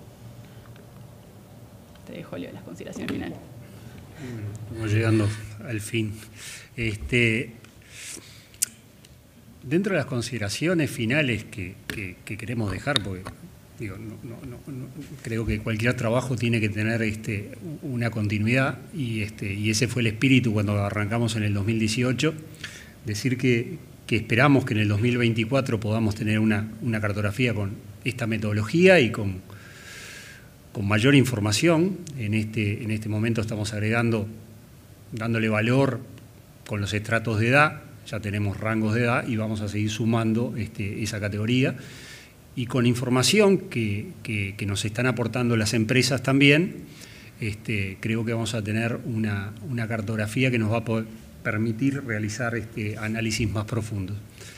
Te dejo, Leo, las consideraciones finales. Bueno, estamos llegando al fin. Este, dentro de las consideraciones finales que, que, que queremos dejar, porque digo, no, no, no, no, creo que cualquier trabajo tiene que tener este, una continuidad, y, este, y ese fue el espíritu cuando arrancamos en el dos mil dieciocho, decir que, que esperamos que en el dos mil veinticuatro podamos tener una, una cartografía con esta metodología y con, con mayor información. En este, en este momento estamos agregando, dándole valor con los estratos de edad, ya tenemos rangos de edad y vamos a seguir sumando este, esa categoría. Y con información que, que, que nos están aportando las empresas también, este, creo que vamos a tener una, una cartografía que nos va a poder permitir realizar este, análisis más profundos.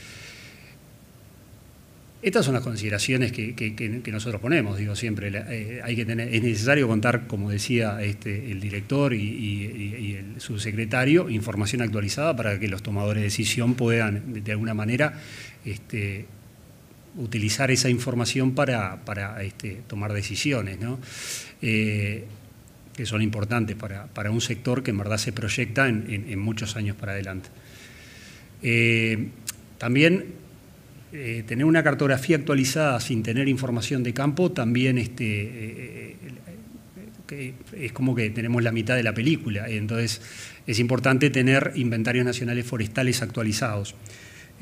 Estas son las consideraciones que, que, que, que nosotros ponemos, digo siempre, eh, hay que tener, es necesario contar, como decía este, el director y, y, y el subsecretario, información actualizada para que los tomadores de decisión puedan, de, de alguna manera, este, utilizar esa información para, para este, tomar decisiones, ¿no? Eh, que son importantes para, para un sector que en verdad se proyecta en, en, en muchos años para adelante. Eh, también eh, tener una cartografía actualizada sin tener información de campo también este, eh, que es como que tenemos la mitad de la película, entonces es importante tener inventarios nacionales forestales actualizados.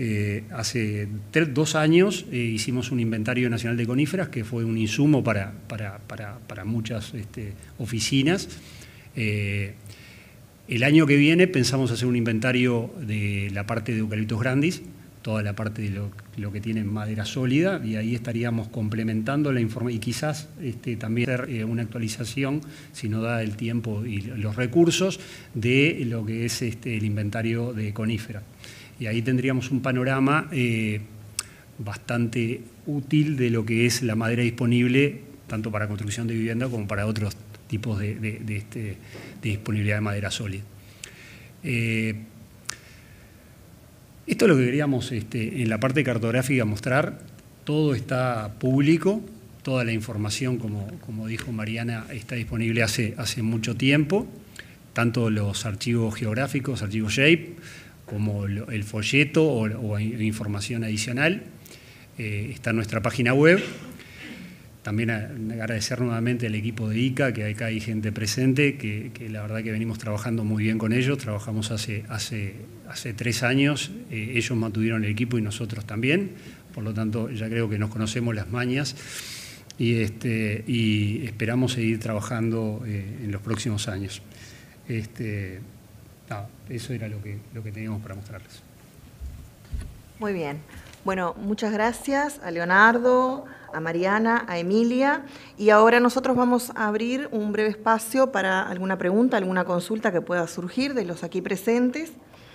Eh, hace tres, dos años eh, hicimos un inventario nacional de coníferas que fue un insumo para, para, para, para muchas este, oficinas. Eh, el año que viene pensamos hacer un inventario de la parte de eucaliptos grandis, toda la parte de lo, lo que tiene madera sólida, y ahí estaríamos complementando la información y quizás este, también hacer eh, una actualización, si no da el tiempo y los recursos, de lo que es este, el inventario de coníferas. Y ahí tendríamos un panorama eh, bastante útil de lo que es la madera disponible, tanto para construcción de vivienda como para otros tipos de, de, de, este, de disponibilidad de madera sólida. Eh, esto es lo que queríamos este, en la parte cartográfica mostrar. Todo está público, toda la información, como, como dijo Mariana, está disponible hace, hace mucho tiempo, tanto los archivos geográficos, archivos SHAPE, como el folleto o, o información adicional. Eh, está en nuestra página web. También agradecer nuevamente al equipo de I C A, que acá hay gente presente, que, que la verdad que venimos trabajando muy bien con ellos. Trabajamos hace, hace, hace tres años, eh, ellos mantuvieron el equipo y nosotros también. Por lo tanto, ya creo que nos conocemos las mañas y, este, y esperamos seguir trabajando eh, en los próximos años. Este, No, eso era lo que, lo que teníamos para mostrarles. Muy bien. Bueno, muchas gracias a Leonardo, a Mariana, a Emilia. Y ahora nosotros vamos a abrir un breve espacio para alguna pregunta, alguna consulta que pueda surgir de los aquí presentes.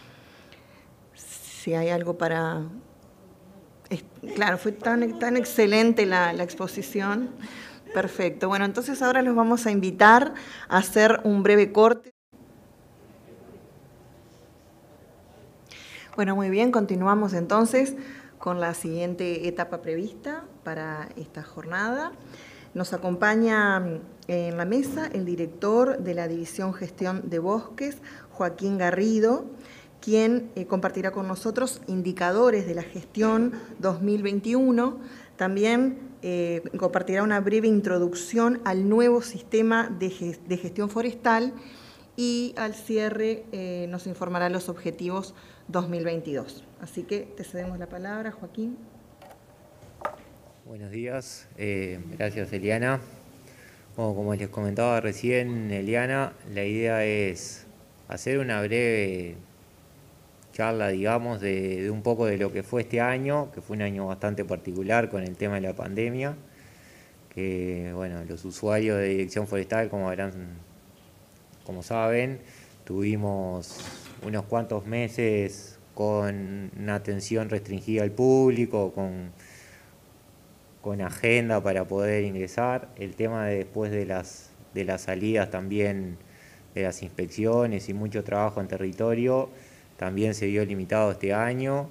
Si hay algo para... Claro, fue tan, tan excelente la, la exposición. Perfecto. Bueno, entonces ahora los vamos a invitar a hacer un breve corte. Bueno, muy bien, continuamos entonces con la siguiente etapa prevista para esta jornada. Nos acompaña en la mesa el director de la División Gestión de Bosques, Joaquín Garrido, quien eh, compartirá con nosotros indicadores de la gestión dos mil veintiuno. También eh, compartirá una breve introducción al nuevo sistema de, gest de gestión forestal y al cierre eh, nos informará los objetivos dos mil veintidós. Así que te cedemos la palabra, Joaquín. Buenos días, eh, gracias Eliana. Bueno, como les comentaba recién Eliana, la idea es hacer una breve charla, digamos, de, de un poco de lo que fue este año, que fue un año bastante particular con el tema de la pandemia, que bueno, los usuarios de Dirección Forestal, como habrán, como saben, tuvimos unos cuantos meses con una atención restringida al público, con, con agenda para poder ingresar. El tema de después de las, de las salidas también, de las inspecciones y mucho trabajo en territorio, también se vio limitado este año,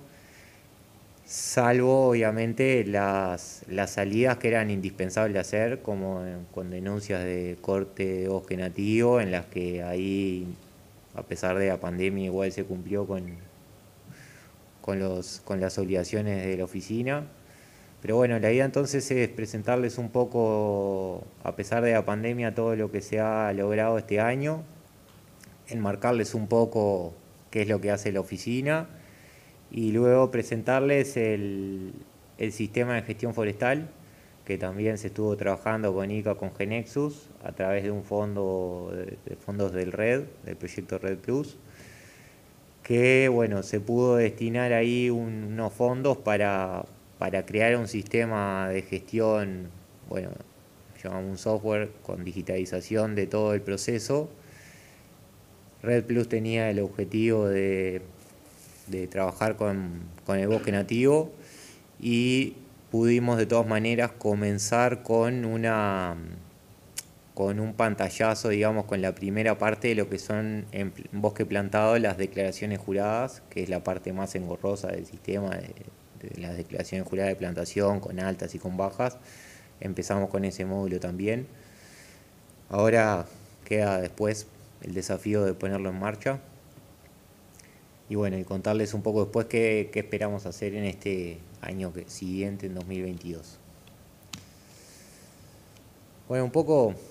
salvo obviamente las, las salidas que eran indispensables hacer, como con denuncias de corte de bosque nativo, en las que ahí, a pesar de la pandemia, igual se cumplió con, con, los, con las obligaciones de la oficina. Pero bueno, la idea entonces es presentarles un poco, a pesar de la pandemia, todo lo que se ha logrado este año, enmarcarles un poco qué es lo que hace la oficina y luego presentarles el, el sistema de gestión forestal, que también se estuvo trabajando con I C A, con Genexus, a través de un fondo, de, de fondos del RED, del proyecto RED Plus, que bueno, se pudo destinar ahí un, unos fondos para, para crear un sistema de gestión, bueno, llamamos un software con digitalización de todo el proceso. RED Plus tenía el objetivo de, de trabajar con, con el bosque nativo y pudimos de todas maneras comenzar con, una, con un pantallazo, digamos, con la primera parte de lo que son en bosque plantado las declaraciones juradas, que es la parte más engorrosa del sistema de, de las declaraciones juradas de plantación, con altas y con bajas. Empezamos con ese módulo también. Ahora queda después el desafío de ponerlo en marcha y bueno, y contarles un poco después qué, qué esperamos hacer en este año que, siguiente, en dos mil veintidós. Bueno, un poco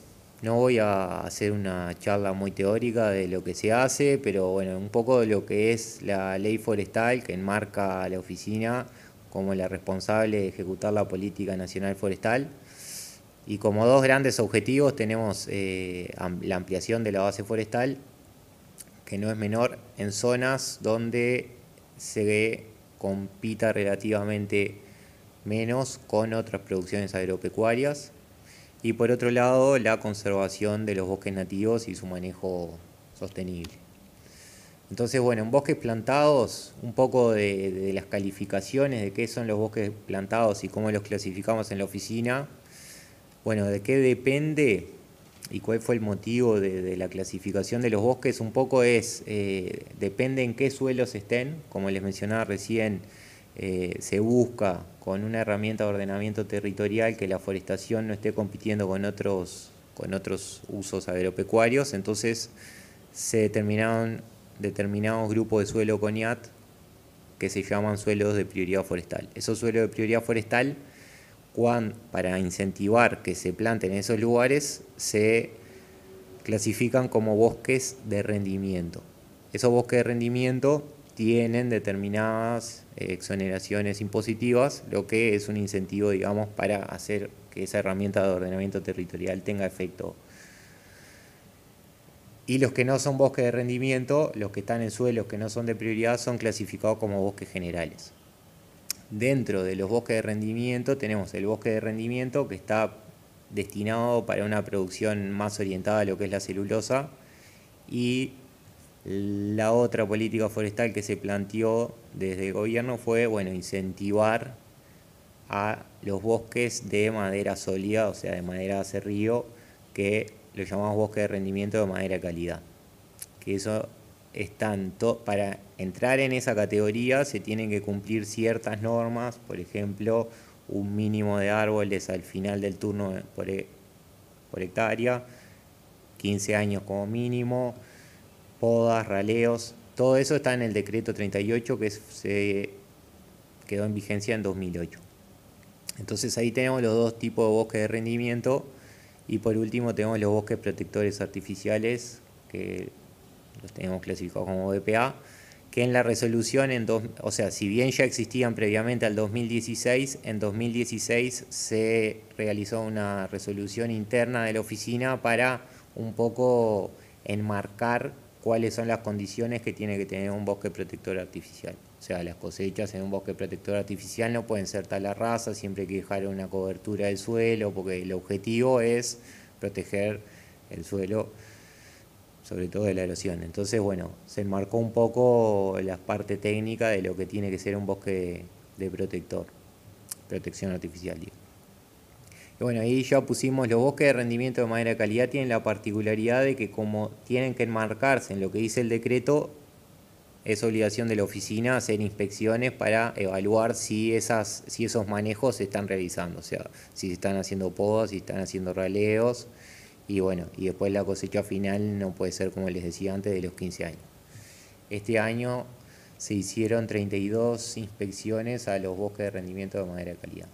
No voy a hacer una charla muy teórica de lo que se hace, pero bueno, un poco de lo que es la ley forestal que enmarca a la oficina como la responsable de ejecutar la política nacional forestal. Y como dos grandes objetivos tenemos eh, la ampliación de la base forestal, que no es menor, en zonas donde se compita relativamente menos con otras producciones agropecuarias. Y por otro lado, la conservación de los bosques nativos y su manejo sostenible. Entonces, bueno, en bosques plantados, un poco de, de las calificaciones de qué son los bosques plantados y cómo los clasificamos en la oficina. Bueno, de qué depende y cuál fue el motivo de, de la clasificación de los bosques, un poco es, eh, depende en qué suelos estén, como les mencionaba recién, eh, se busca con una herramienta de ordenamiento territorial que la forestación no esté compitiendo con otros, con otros usos agropecuarios, entonces se determinaron determinados grupos de suelo CONIAT que se llaman suelos de prioridad forestal. Esos suelos de prioridad forestal, Cuando, para incentivar que se planten en esos lugares, se clasifican como bosques de rendimiento. Esos bosques de rendimiento tienen determinadas exoneraciones impositivas, lo que es un incentivo, digamos, para hacer que esa herramienta de ordenamiento territorial tenga efecto. Y los que no son bosques de rendimiento, los que están en suelos que no son de prioridad, son clasificados como bosques generales. Dentro de los bosques de rendimiento tenemos el bosque de rendimiento que está destinado para una producción más orientada a lo que es la celulosa, y la otra política forestal que se planteó desde el gobierno fue, bueno, incentivar a los bosques de madera sólida, o sea, de madera de acerrío, que lo llamamos bosque de rendimiento de madera de calidad. Que eso es tanto, para entrar en esa categoría se tienen que cumplir ciertas normas, por ejemplo, un mínimo de árboles al final del turno por, por hectárea, quince años como mínimo, podas, raleos, todo eso está en el decreto treinta y ocho que se quedó en vigencia en dos mil ocho. Entonces ahí tenemos los dos tipos de bosques de rendimiento, y por último tenemos los bosques protectores artificiales, que los tenemos clasificados como B P A, que en la resolución, en dos, o sea, si bien ya existían previamente al dos mil dieciséis, en dos mil dieciséis se realizó una resolución interna de la oficina para un poco enmarcar cuáles son las condiciones que tiene que tener un bosque protector artificial. O sea, las cosechas en un bosque protector artificial no pueden ser tal la raza, siempre hay que dejar una cobertura del suelo, porque el objetivo es proteger el suelo, sobre todo de la erosión. Entonces, bueno, se enmarcó un poco la parte técnica de lo que tiene que ser un bosque de protector, protección artificial, digo. Y bueno, ahí ya pusimos los bosques de rendimiento de madera de calidad, tienen la particularidad de que como tienen que enmarcarse en lo que dice el decreto, es obligación de la oficina hacer inspecciones para evaluar si, esas, si esos manejos se están realizando, o sea, si se están haciendo podas, si están haciendo raleos, y bueno, y después la cosecha final no puede ser, como les decía antes, de los quince años. Este año se hicieron treinta y dos inspecciones a los bosques de rendimiento de madera de calidad.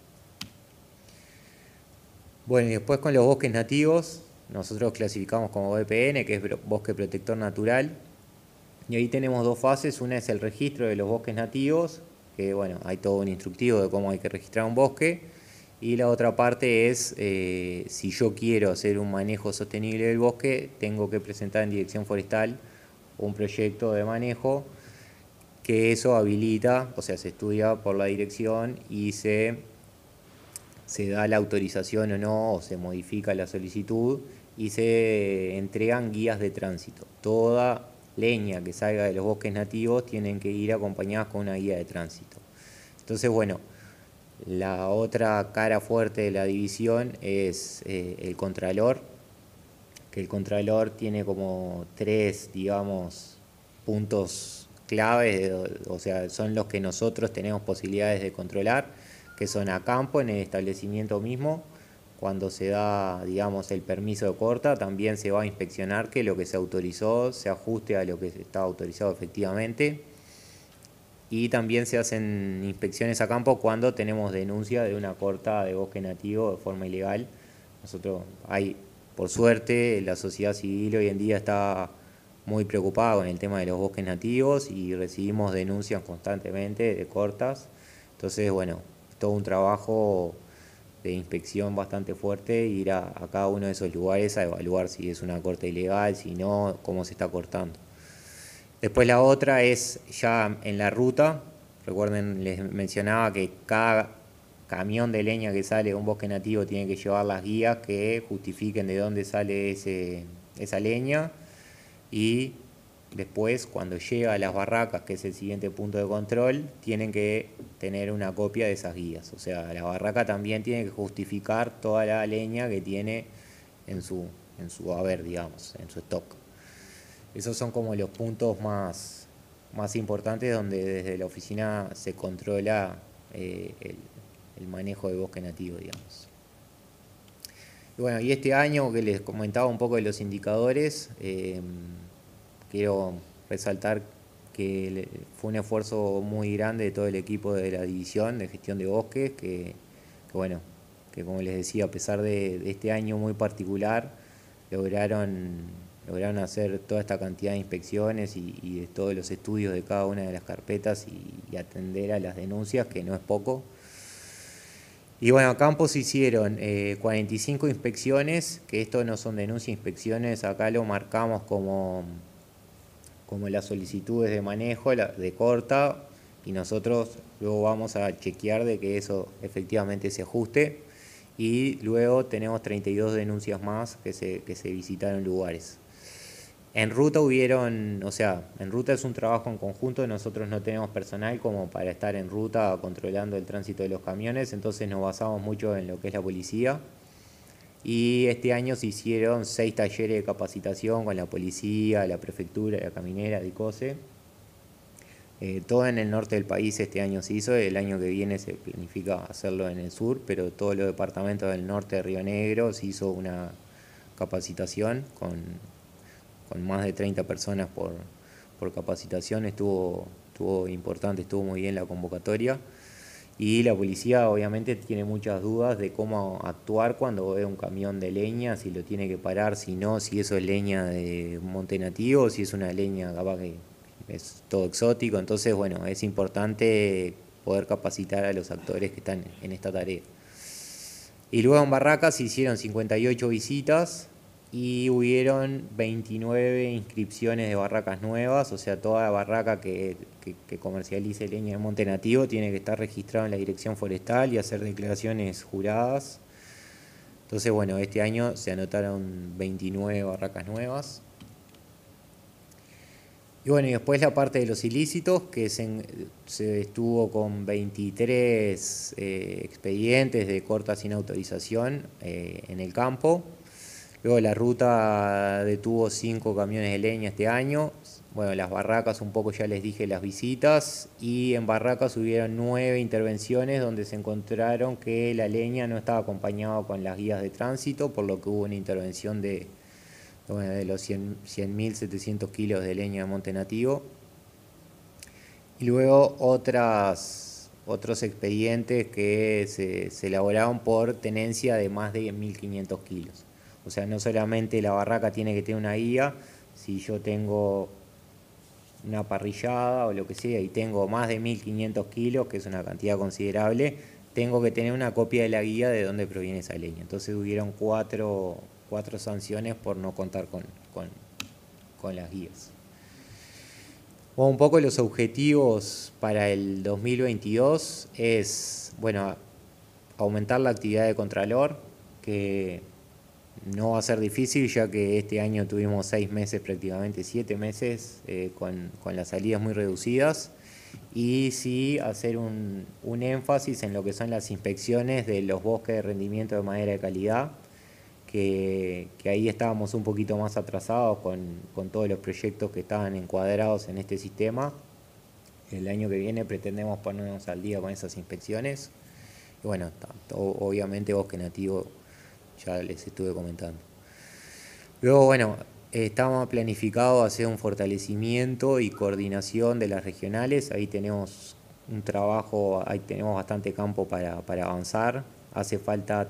Bueno, y después con los bosques nativos, nosotros clasificamos como B P N, que es bosque protector natural, y ahí tenemos dos fases. Una es el registro de los bosques nativos, que bueno, hay todo un instructivo de cómo hay que registrar un bosque, y la otra parte es, eh, si yo quiero hacer un manejo sostenible del bosque, tengo que presentar en Dirección Forestal un proyecto de manejo, que eso habilita, o sea, se estudia por la dirección y se, se da la autorización o no, o se modifica la solicitud, y se entregan guías de tránsito. Toda leña que salga de los bosques nativos tienen que ir acompañadas con una guía de tránsito. Entonces, bueno, la otra cara fuerte de la división es eh, el contralor, que el contralor tiene como tres, digamos, puntos claves, o sea, son los que nosotros tenemos posibilidades de controlar, que son a campo, en el establecimiento mismo. Cuando se da, digamos, el permiso de corta, también se va a inspeccionar que lo que se autorizó se ajuste a lo que está autorizado efectivamente. Y también se hacen inspecciones a campo cuando tenemos denuncia de una corta de bosque nativo de forma ilegal. Nosotros hay por suerte la sociedad civil hoy en día está muy preocupada con el tema de los bosques nativos y recibimos denuncias constantemente de cortas. Entonces, bueno, todo un trabajo de inspección bastante fuerte, ir a, a cada uno de esos lugares a evaluar si es una corta ilegal, si no, cómo se está cortando. Después la otra es ya en la ruta. Recuerden, les mencionaba que cada camión de leña que sale de un bosque nativo tiene que llevar las guías que justifiquen de dónde sale ese, esa leña, y después cuando llega a las barracas, que es el siguiente punto de control, tienen que tener una copia de esas guías. O sea, la barraca también tiene que justificar toda la leña que tiene en su, en su haber, digamos, en su stock. Esos son como los puntos más, más importantes donde desde la oficina se controla eh, el, el manejo de bosque nativo, digamos. Y bueno, y este año que les comentaba un poco de los indicadores, eh, quiero resaltar que fue un esfuerzo muy grande de todo el equipo de la división de gestión de bosques, que, que bueno, que como les decía, a pesar de, de este año muy particular, lograron, lograron hacer toda esta cantidad de inspecciones y, y de todos los estudios de cada una de las carpetas y, y atender a las denuncias, que no es poco. Y bueno, a Campos se hicieron eh, cuarenta y cinco inspecciones, que esto no son denuncias, inspecciones, acá lo marcamos como, como las solicitudes de manejo, la, de corta, y nosotros luego vamos a chequear de que eso efectivamente se ajuste, y luego tenemos treinta y dos denuncias más que se, que se visitaron lugares. En ruta hubieron, o sea, en ruta es un trabajo en conjunto, nosotros no tenemos personal como para estar en ruta controlando el tránsito de los camiones, entonces nos basamos mucho en lo que es la policía. Y este año se hicieron seis talleres de capacitación con la policía, la prefectura, la caminera, DICOSE. Eh, todo en el norte del país este año se hizo, el año que viene se planifica hacerlo en el sur, pero todos los departamentos del norte de Río Negro se hizo una capacitación con... con más de treinta personas por, por capacitación, estuvo, estuvo importante, estuvo muy bien la convocatoria. Y la policía obviamente tiene muchas dudas de cómo actuar cuando ve un camión de leña, si lo tiene que parar, si no, si eso es leña de monte nativo, si es una leña capaz que es todo exótico. Entonces, bueno, es importante poder capacitar a los actores que están en esta tarea. Y luego en Barracas se hicieron cincuenta y ocho visitas, y hubieron veintinueve inscripciones de barracas nuevas, o sea, toda barraca que, que, que comercialice leña de monte nativo tiene que estar registrada en la dirección forestal y hacer declaraciones juradas. Entonces, bueno, este año se anotaron veintinueve barracas nuevas. Y bueno, y después la parte de los ilícitos, que se, se estuvo con veintitrés eh, expedientes de corta sin autorización eh, en el campo. Luego la ruta detuvo cinco camiones de leña este año. Bueno, las barracas, un poco ya les dije las visitas, y en barracas hubieron nueve intervenciones donde se encontraron que la leña no estaba acompañada con las guías de tránsito, por lo que hubo una intervención de, bueno, de los cien mil setecientos kilos de leña de monte nativo. Y luego otras, otros expedientes que se, se elaboraron por tenencia de más de mil quinientos kilos. O sea, no solamente la barraca tiene que tener una guía, si yo tengo una parrillada o lo que sea y tengo más de mil quinientos kilos, que es una cantidad considerable, tengo que tener una copia de la guía de dónde proviene esa leña. Entonces hubieron cuatro, cuatro sanciones por no contar con, con, con las guías. Bueno, un poco los objetivos para el dos mil veintidós es, bueno, aumentar la actividad de Contralor, que no va a ser difícil, ya que este año tuvimos seis meses, prácticamente siete meses, eh, con, con las salidas muy reducidas. Y sí hacer un, un énfasis en lo que son las inspecciones de los bosques de rendimiento de madera de calidad, que, que ahí estábamos un poquito más atrasados con, con todos los proyectos que estaban encuadrados en este sistema. El año que viene pretendemos ponernos al día con esas inspecciones. Y bueno, obviamente bosque nativo ya les estuve comentando. Luego, bueno, estamos planificados hacer un fortalecimiento y coordinación de las regionales. Ahí tenemos un trabajo, ahí tenemos bastante campo para, para avanzar. Hace falta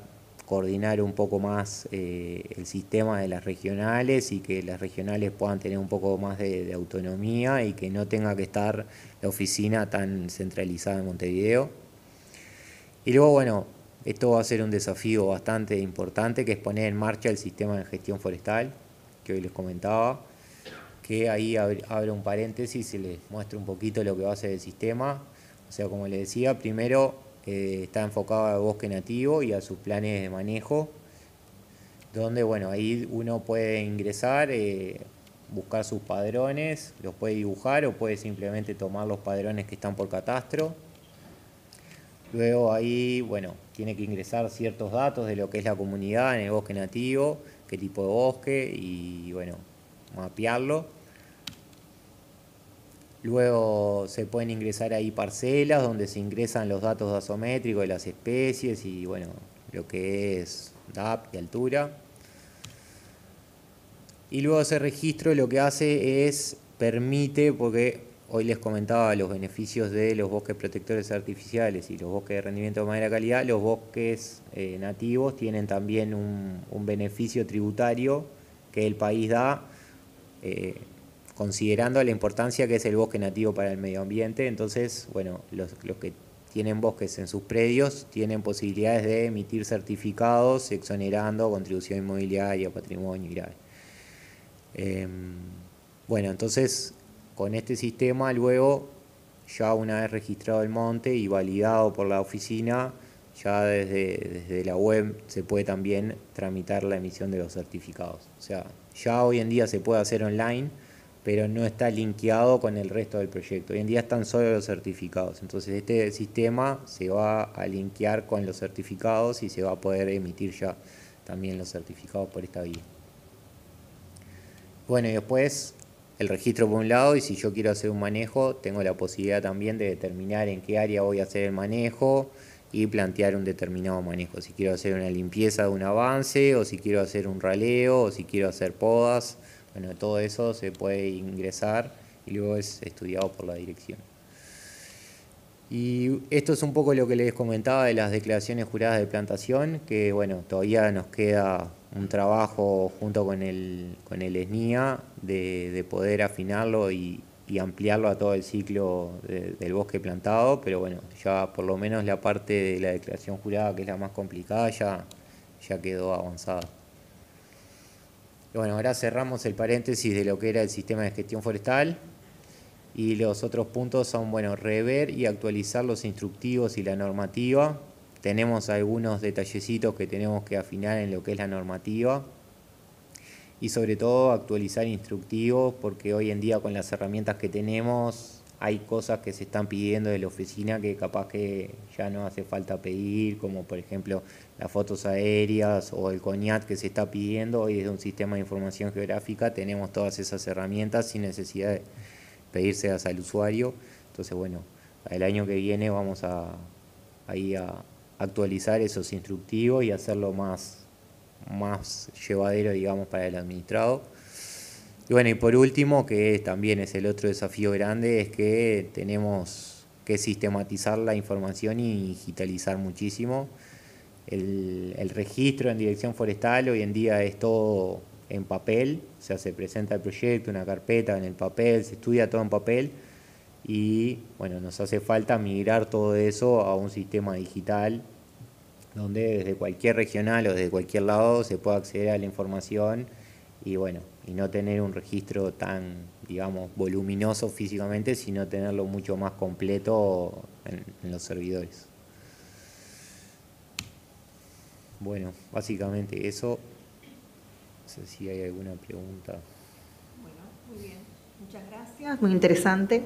coordinar un poco más eh, el sistema de las regionales y que las regionales puedan tener un poco más de, de autonomía y que no tenga que estar la oficina tan centralizada en Montevideo. Y luego, bueno, esto va a ser un desafío bastante importante, que es poner en marcha el sistema de gestión forestal, que hoy les comentaba, que ahí abro un paréntesis y les muestro un poquito lo que va a ser el sistema. O sea, como les decía, primero eh, está enfocado al bosque nativo y a sus planes de manejo, donde, bueno, ahí uno puede ingresar, eh, buscar sus padrones, los puede dibujar o puede simplemente tomar los padrones que están por catastro. Luego ahí, bueno, tiene que ingresar ciertos datos de lo que es la comunidad en el bosque nativo, qué tipo de bosque y, bueno, mapearlo. Luego se pueden ingresar ahí parcelas donde se ingresan los datos dasométricos de las especies y, bueno, lo que es D A P y altura. Y luego ese registro lo que hace es, permite, porque hoy les comentaba los beneficios de los bosques protectores artificiales y los bosques de rendimiento de madera calidad, los bosques eh, nativos tienen también un, un beneficio tributario que el país da, eh, considerando la importancia que es el bosque nativo para el medio ambiente. Entonces, bueno, los, los que tienen bosques en sus predios tienen posibilidades de emitir certificados exonerando contribución inmobiliaria, patrimonio y grave. Eh, bueno, entonces con este sistema luego, ya una vez registrado el monte y validado por la oficina, ya desde, desde la web se puede también tramitar la emisión de los certificados. O sea, ya hoy en día se puede hacer online, pero no está linkeado con el resto del proyecto. Hoy en día están solo los certificados. Entonces este sistema se va a linkear con los certificados y se va a poder emitir ya también los certificados por esta vía. Bueno, y después el registro por un lado, y si yo quiero hacer un manejo, tengo la posibilidad también de determinar en qué área voy a hacer el manejo y plantear un determinado manejo. Si quiero hacer una limpieza de un avance, o si quiero hacer un raleo, o si quiero hacer podas. Bueno, todo eso se puede ingresar y luego es estudiado por la dirección. Y esto es un poco lo que les comentaba de las declaraciones juradas de plantación, que bueno, todavía nos queda un trabajo junto con el, con el ESNIA de, de poder afinarlo y, y ampliarlo a todo el ciclo de, del bosque plantado, pero bueno, ya por lo menos la parte de la declaración jurada, que es la más complicada, ya, ya quedó avanzada. Y bueno, ahora cerramos el paréntesis de lo que era el sistema de gestión forestal. Y los otros puntos son, bueno, rever y actualizar los instructivos y la normativa. Tenemos algunos detallecitos que tenemos que afinar en lo que es la normativa. Y sobre todo actualizar instructivos, porque hoy en día con las herramientas que tenemos hay cosas que se están pidiendo de la oficina que capaz que ya no hace falta pedir, como por ejemplo las fotos aéreas o el CONIAT que se está pidiendo. Hoy desde un sistema de información geográfica tenemos todas esas herramientas sin necesidad de pedírselas al usuario. Entonces, bueno, el año que viene vamos a, ahí a actualizar esos instructivos y hacerlo más, más llevadero, digamos, para el administrado. Y bueno, y por último, que también es el otro desafío grande, es que tenemos que sistematizar la información y digitalizar muchísimo. El, el registro en dirección forestal hoy en día es todo en papel, o sea, se presenta el proyecto, una carpeta en el papel, se estudia todo en papel y bueno, nos hace falta migrar todo eso a un sistema digital donde desde cualquier regional o desde cualquier lado se pueda acceder a la información y bueno, y no tener un registro tan, digamos, voluminoso físicamente, sino tenerlo mucho más completo en, en los servidores. Bueno, básicamente eso. No sé si hay alguna pregunta. Bueno, muy bien. Muchas gracias. Muy interesante.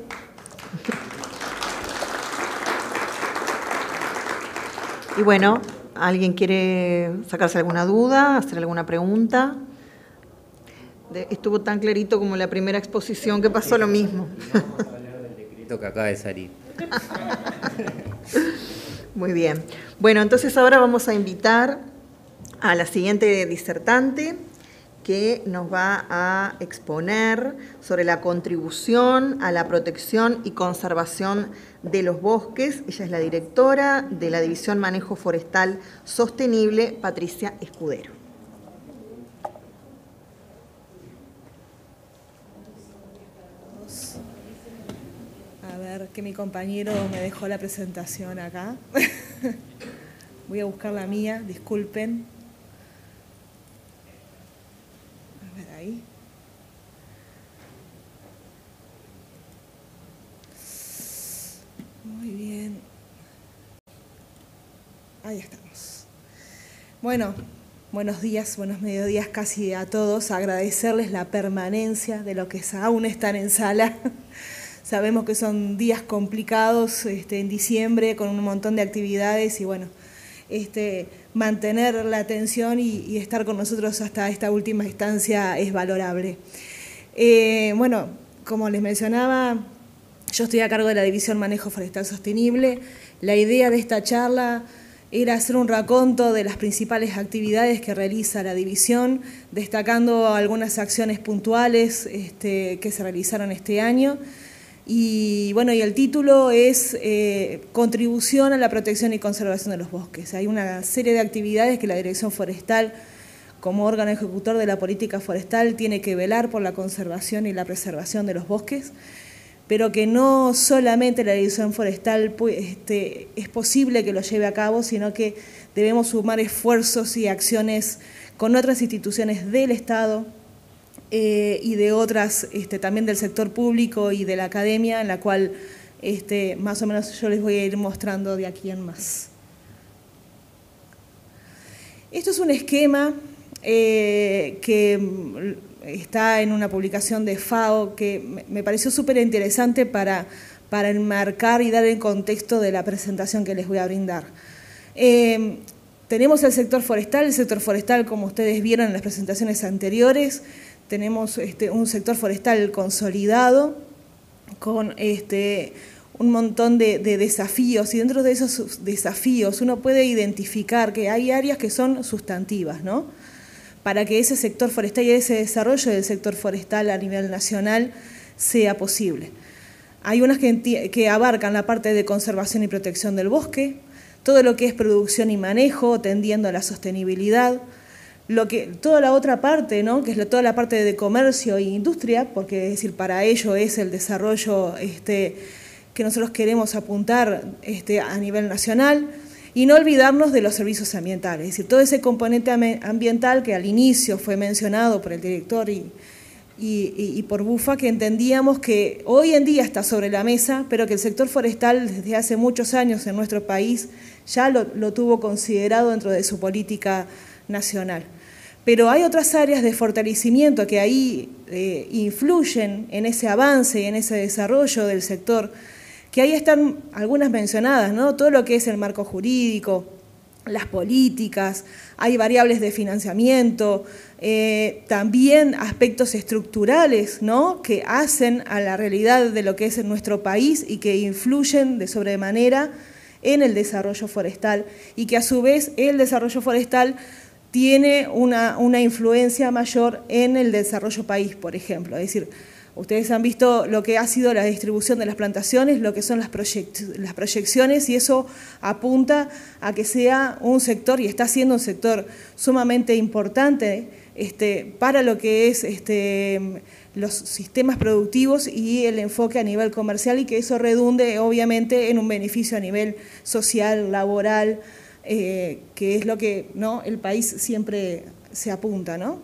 Y bueno, ¿alguien quiere sacarse alguna duda, hacer alguna pregunta? De, estuvo tan clarito como la primera exposición que pasó lo mismo. Vamos a hablar del decreto que acaba de salir. Muy bien. Bueno, entonces ahora vamos a invitar a la siguiente disertante, que nos va a exponer sobre la contribución a la protección y conservación de los bosques. Ella es la directora de la División Manejo Forestal Sostenible, Patricia Escudero. A ver, que mi compañero me dejó la presentación acá. Voy a buscar la mía, disculpen. A ver, ahí. Muy bien. Ahí estamos. Bueno, buenos días, buenos mediodías casi a todos. Agradecerles la permanencia de los que aún están en sala. Sabemos que son días complicados este, en diciembre con un montón de actividades y bueno, este, mantener la atención y, y estar con nosotros hasta esta última instancia es valorable. Eh, bueno, como les mencionaba, yo estoy a cargo de la División Manejo Forestal Sostenible. La idea de esta charla era hacer un raconto de las principales actividades que realiza la división, destacando algunas acciones puntuales este, que se realizaron este año. Y bueno, y el título es eh, Contribución a la protección y conservación de los bosques. Hay una serie de actividades que la Dirección Forestal, como órgano ejecutor de la política forestal, tiene que velar por la conservación y la preservación de los bosques, pero que no solamente la Dirección Forestal este, es posible que lo lleve a cabo, sino que debemos sumar esfuerzos y acciones con otras instituciones del Estado, Eh, y de otras, este, también del sector público y de la academia, en la cual este, más o menos yo les voy a ir mostrando de aquí en más. Esto es un esquema eh, que está en una publicación de FAO que me pareció súper interesante para, para enmarcar y dar el contexto de la presentación que les voy a brindar. Eh, tenemos el sector forestal, el sector forestal, como ustedes vieron en las presentaciones anteriores, tenemos este, un sector forestal consolidado con este, un montón de, de desafíos y dentro de esos desafíos uno puede identificar que hay áreas que son sustantivas, ¿no? Para que ese sector forestal y ese desarrollo del sector forestal a nivel nacional sea posible. Hay unas que, que abarcan la parte de conservación y protección del bosque, todo lo que es producción y manejo tendiendo a la sostenibilidad, Lo que, toda la otra parte, ¿no? Que es la, toda la parte de comercio e industria, porque es decir, para ello es el desarrollo este, que nosotros queremos apuntar este, a nivel nacional, y no olvidarnos de los servicios ambientales, es decir, todo ese componente ambiental que al inicio fue mencionado por el director y, y, y, y por Bufa, que entendíamos que hoy en día está sobre la mesa, pero que el sector forestal desde hace muchos años en nuestro país ya lo, lo tuvo considerado dentro de su política nacional. Pero hay otras áreas de fortalecimiento que ahí eh, influyen en ese avance y en ese desarrollo del sector, que ahí están algunas mencionadas, ¿no? Todo lo que es el marco jurídico, las políticas, hay variables de financiamiento, eh, también aspectos estructurales, ¿no? Que hacen a la realidad de lo que es en nuestro país y que influyen de sobremanera en el desarrollo forestal y que a su vez el desarrollo forestal tiene una, una influencia mayor en el desarrollo país, por ejemplo. Es decir, ustedes han visto lo que ha sido la distribución de las plantaciones, lo que son las, proyect, las proyecciones, y eso apunta a que sea un sector, y está siendo un sector sumamente importante este, para lo que es este, los sistemas productivos y el enfoque a nivel comercial, y que eso redunde obviamente en un beneficio a nivel social, laboral, Eh, que es lo que ¿no? el país siempre se apunta, ¿no?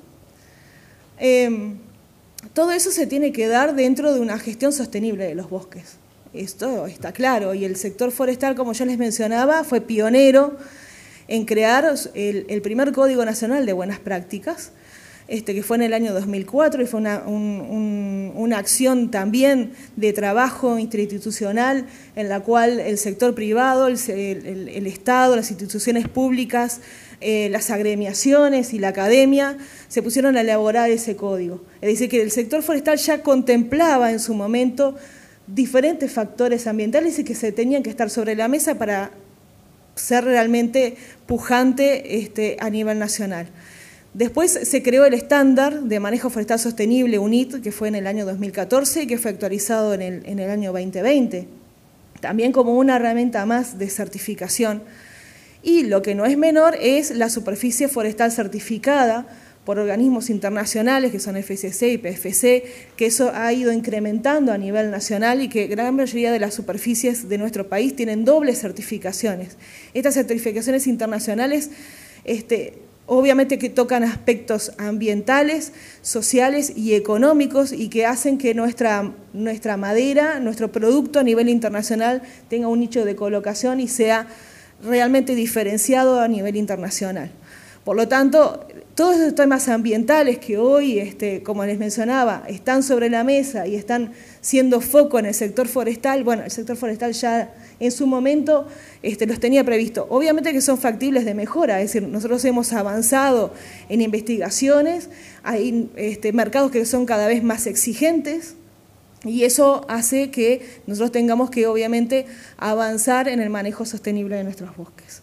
Eh, todo eso se tiene que dar dentro de una gestión sostenible de los bosques. Esto está claro, y el sector forestal, como yo les mencionaba, fue pionero en crear el, el primer Código Nacional de Buenas Prácticas, este, que fue en el año dos mil cuatro, y fue una, un, un, una acción también de trabajo interinstitucional en la cual el sector privado, el, el, el Estado, las instituciones públicas, eh, las agremiaciones y la academia se pusieron a elaborar ese código. Es decir, que el sector forestal ya contemplaba en su momento diferentes factores ambientales y que se tenían que estar sobre la mesa para ser realmente pujante este, a nivel nacional. Después se creó el estándar de manejo forestal sostenible, U N I T, que fue en el año dos mil catorce y que fue actualizado en el, en el año veinte veinte, también como una herramienta más de certificación. Y lo que no es menor es la superficie forestal certificada por organismos internacionales, que son F S C y P F C, que eso ha ido incrementando a nivel nacional y que gran mayoría de las superficies de nuestro país tienen dobles certificaciones. Estas certificaciones internacionales, este, obviamente que tocan aspectos ambientales, sociales y económicos y que hacen que nuestra, nuestra madera, nuestro producto a nivel internacional tenga un nicho de colocación y sea realmente diferenciado a nivel internacional. Por lo tanto, todos esos temas ambientales que hoy, este, como les mencionaba, están sobre la mesa y están siendo foco en el sector forestal, bueno, el sector forestal ya en su momento este, los tenía previsto. Obviamente que son factibles de mejora, es decir, nosotros hemos avanzado en investigaciones, hay este, mercados que son cada vez más exigentes, y eso hace que nosotros tengamos que, obviamente, avanzar en el manejo sostenible de nuestros bosques.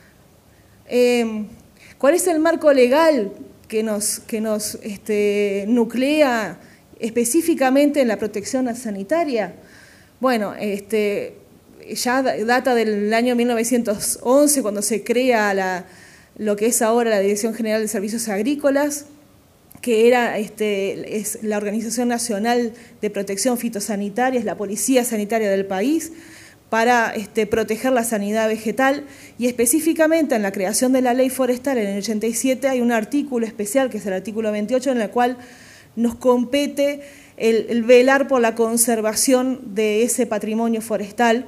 Eh, ¿Cuál es el marco legal que nos, que nos este, nuclea específicamente en la protección sanitaria? Bueno, este, ya data del año mil novecientos once, cuando se crea la, lo que es ahora la Dirección General de Servicios Agrícolas, que era este, es la Organización Nacional de Protección Fitosanitaria, es la policía sanitaria del país, para este, proteger la sanidad vegetal, y específicamente en la creación de la ley forestal en el ochenta y siete hay un artículo especial, que es el artículo veintiocho, en el cual nos compete el, el velar por la conservación de ese patrimonio forestal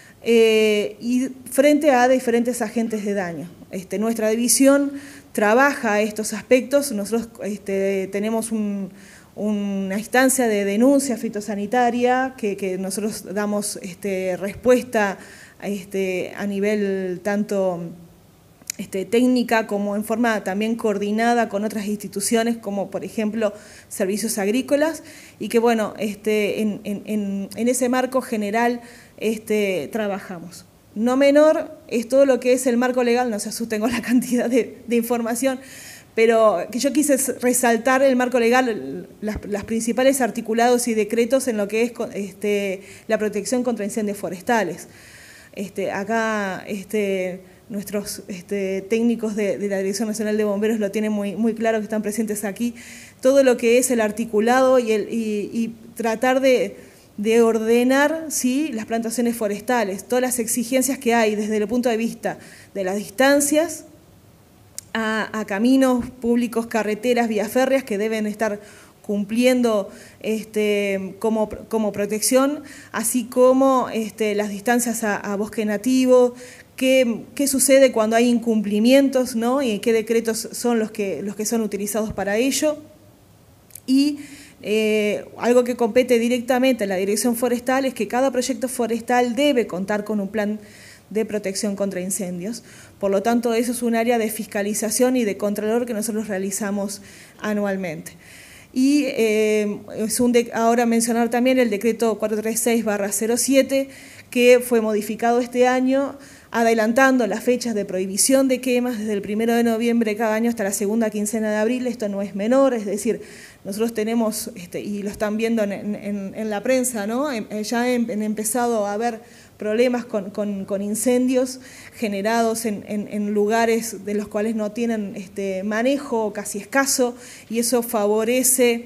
eh, y frente a diferentes agentes de daño. Este, nuestra división trabaja estos aspectos, nosotros este, tenemos un... una instancia de denuncia fitosanitaria que, que nosotros damos este, respuesta este, a nivel tanto este, técnica como en forma también coordinada con otras instituciones como por ejemplo servicios agrícolas, y que bueno, este, en, en, en ese marco general este, trabajamos. No menor es todo lo que es el marco legal, no se asusten con la cantidad de, de información, pero que yo quise resaltar el marco legal, las, las principales articulados y decretos en lo que es este, la protección contra incendios forestales. Este, acá este, nuestros este, técnicos de, de la Dirección Nacional de Bomberos lo tienen muy, muy claro, que están presentes aquí, todo lo que es el articulado y, el, y, y tratar de, de ordenar ¿sí? las plantaciones forestales, todas las exigencias que hay desde el punto de vista de las distancias, A, a caminos públicos, carreteras, vías férreas que deben estar cumpliendo este, como, como protección, así como este, las distancias a, a bosque nativo, qué, qué sucede cuando hay incumplimientos, ¿no? Y qué decretos son los que, los que son utilizados para ello. Y eh, algo que compete directamente a la Dirección Forestal es que cada proyecto forestal debe contar con un plan de protección contra incendios. Por lo tanto, eso es un área de fiscalización y de control que nosotros realizamos anualmente. Y eh, es un de, ahora mencionar también el decreto cuatrocientos treinta y seis barra cero siete, que fue modificado este año, adelantando las fechas de prohibición de quemas desde el primero de noviembre de cada año hasta la segunda quincena de abril. Esto no es menor, es decir, nosotros tenemos, este, y lo están viendo en, en, en la prensa, ¿no? Ya han empezado a haber problemas con, con, con incendios generados en, en, en lugares de los cuales no tienen este, manejo casi escaso, y eso favorece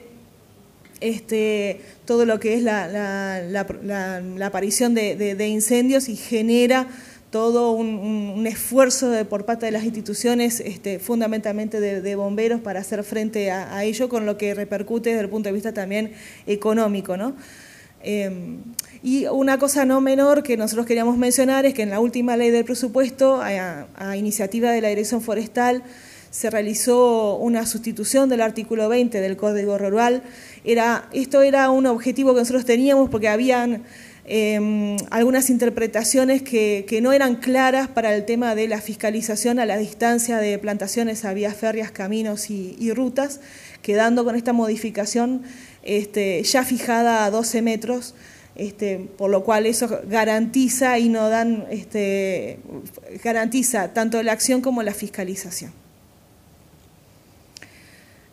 este, todo lo que es la, la, la, la, la aparición de, de, de incendios, y genera todo un, un, un esfuerzo de, por parte de las instituciones, este, fundamentalmente de, de bomberos, para hacer frente a, a ello, con lo que repercute desde el punto de vista también económico, ¿no? Eh, y una cosa no menor que nosotros queríamos mencionar es que en la última ley del presupuesto, a, a iniciativa de la Dirección Forestal, se realizó una sustitución del artículo veinte del Código Rural. Era, esto era un objetivo que nosotros teníamos porque habían eh, algunas interpretaciones que, que no eran claras para el tema de la fiscalización a la distancia de plantaciones a vías férreas, caminos y, y rutas, quedando con esta modificación este, ya fijada a doce metros, este, por lo cual eso garantiza y no dan, este, garantiza tanto la acción como la fiscalización.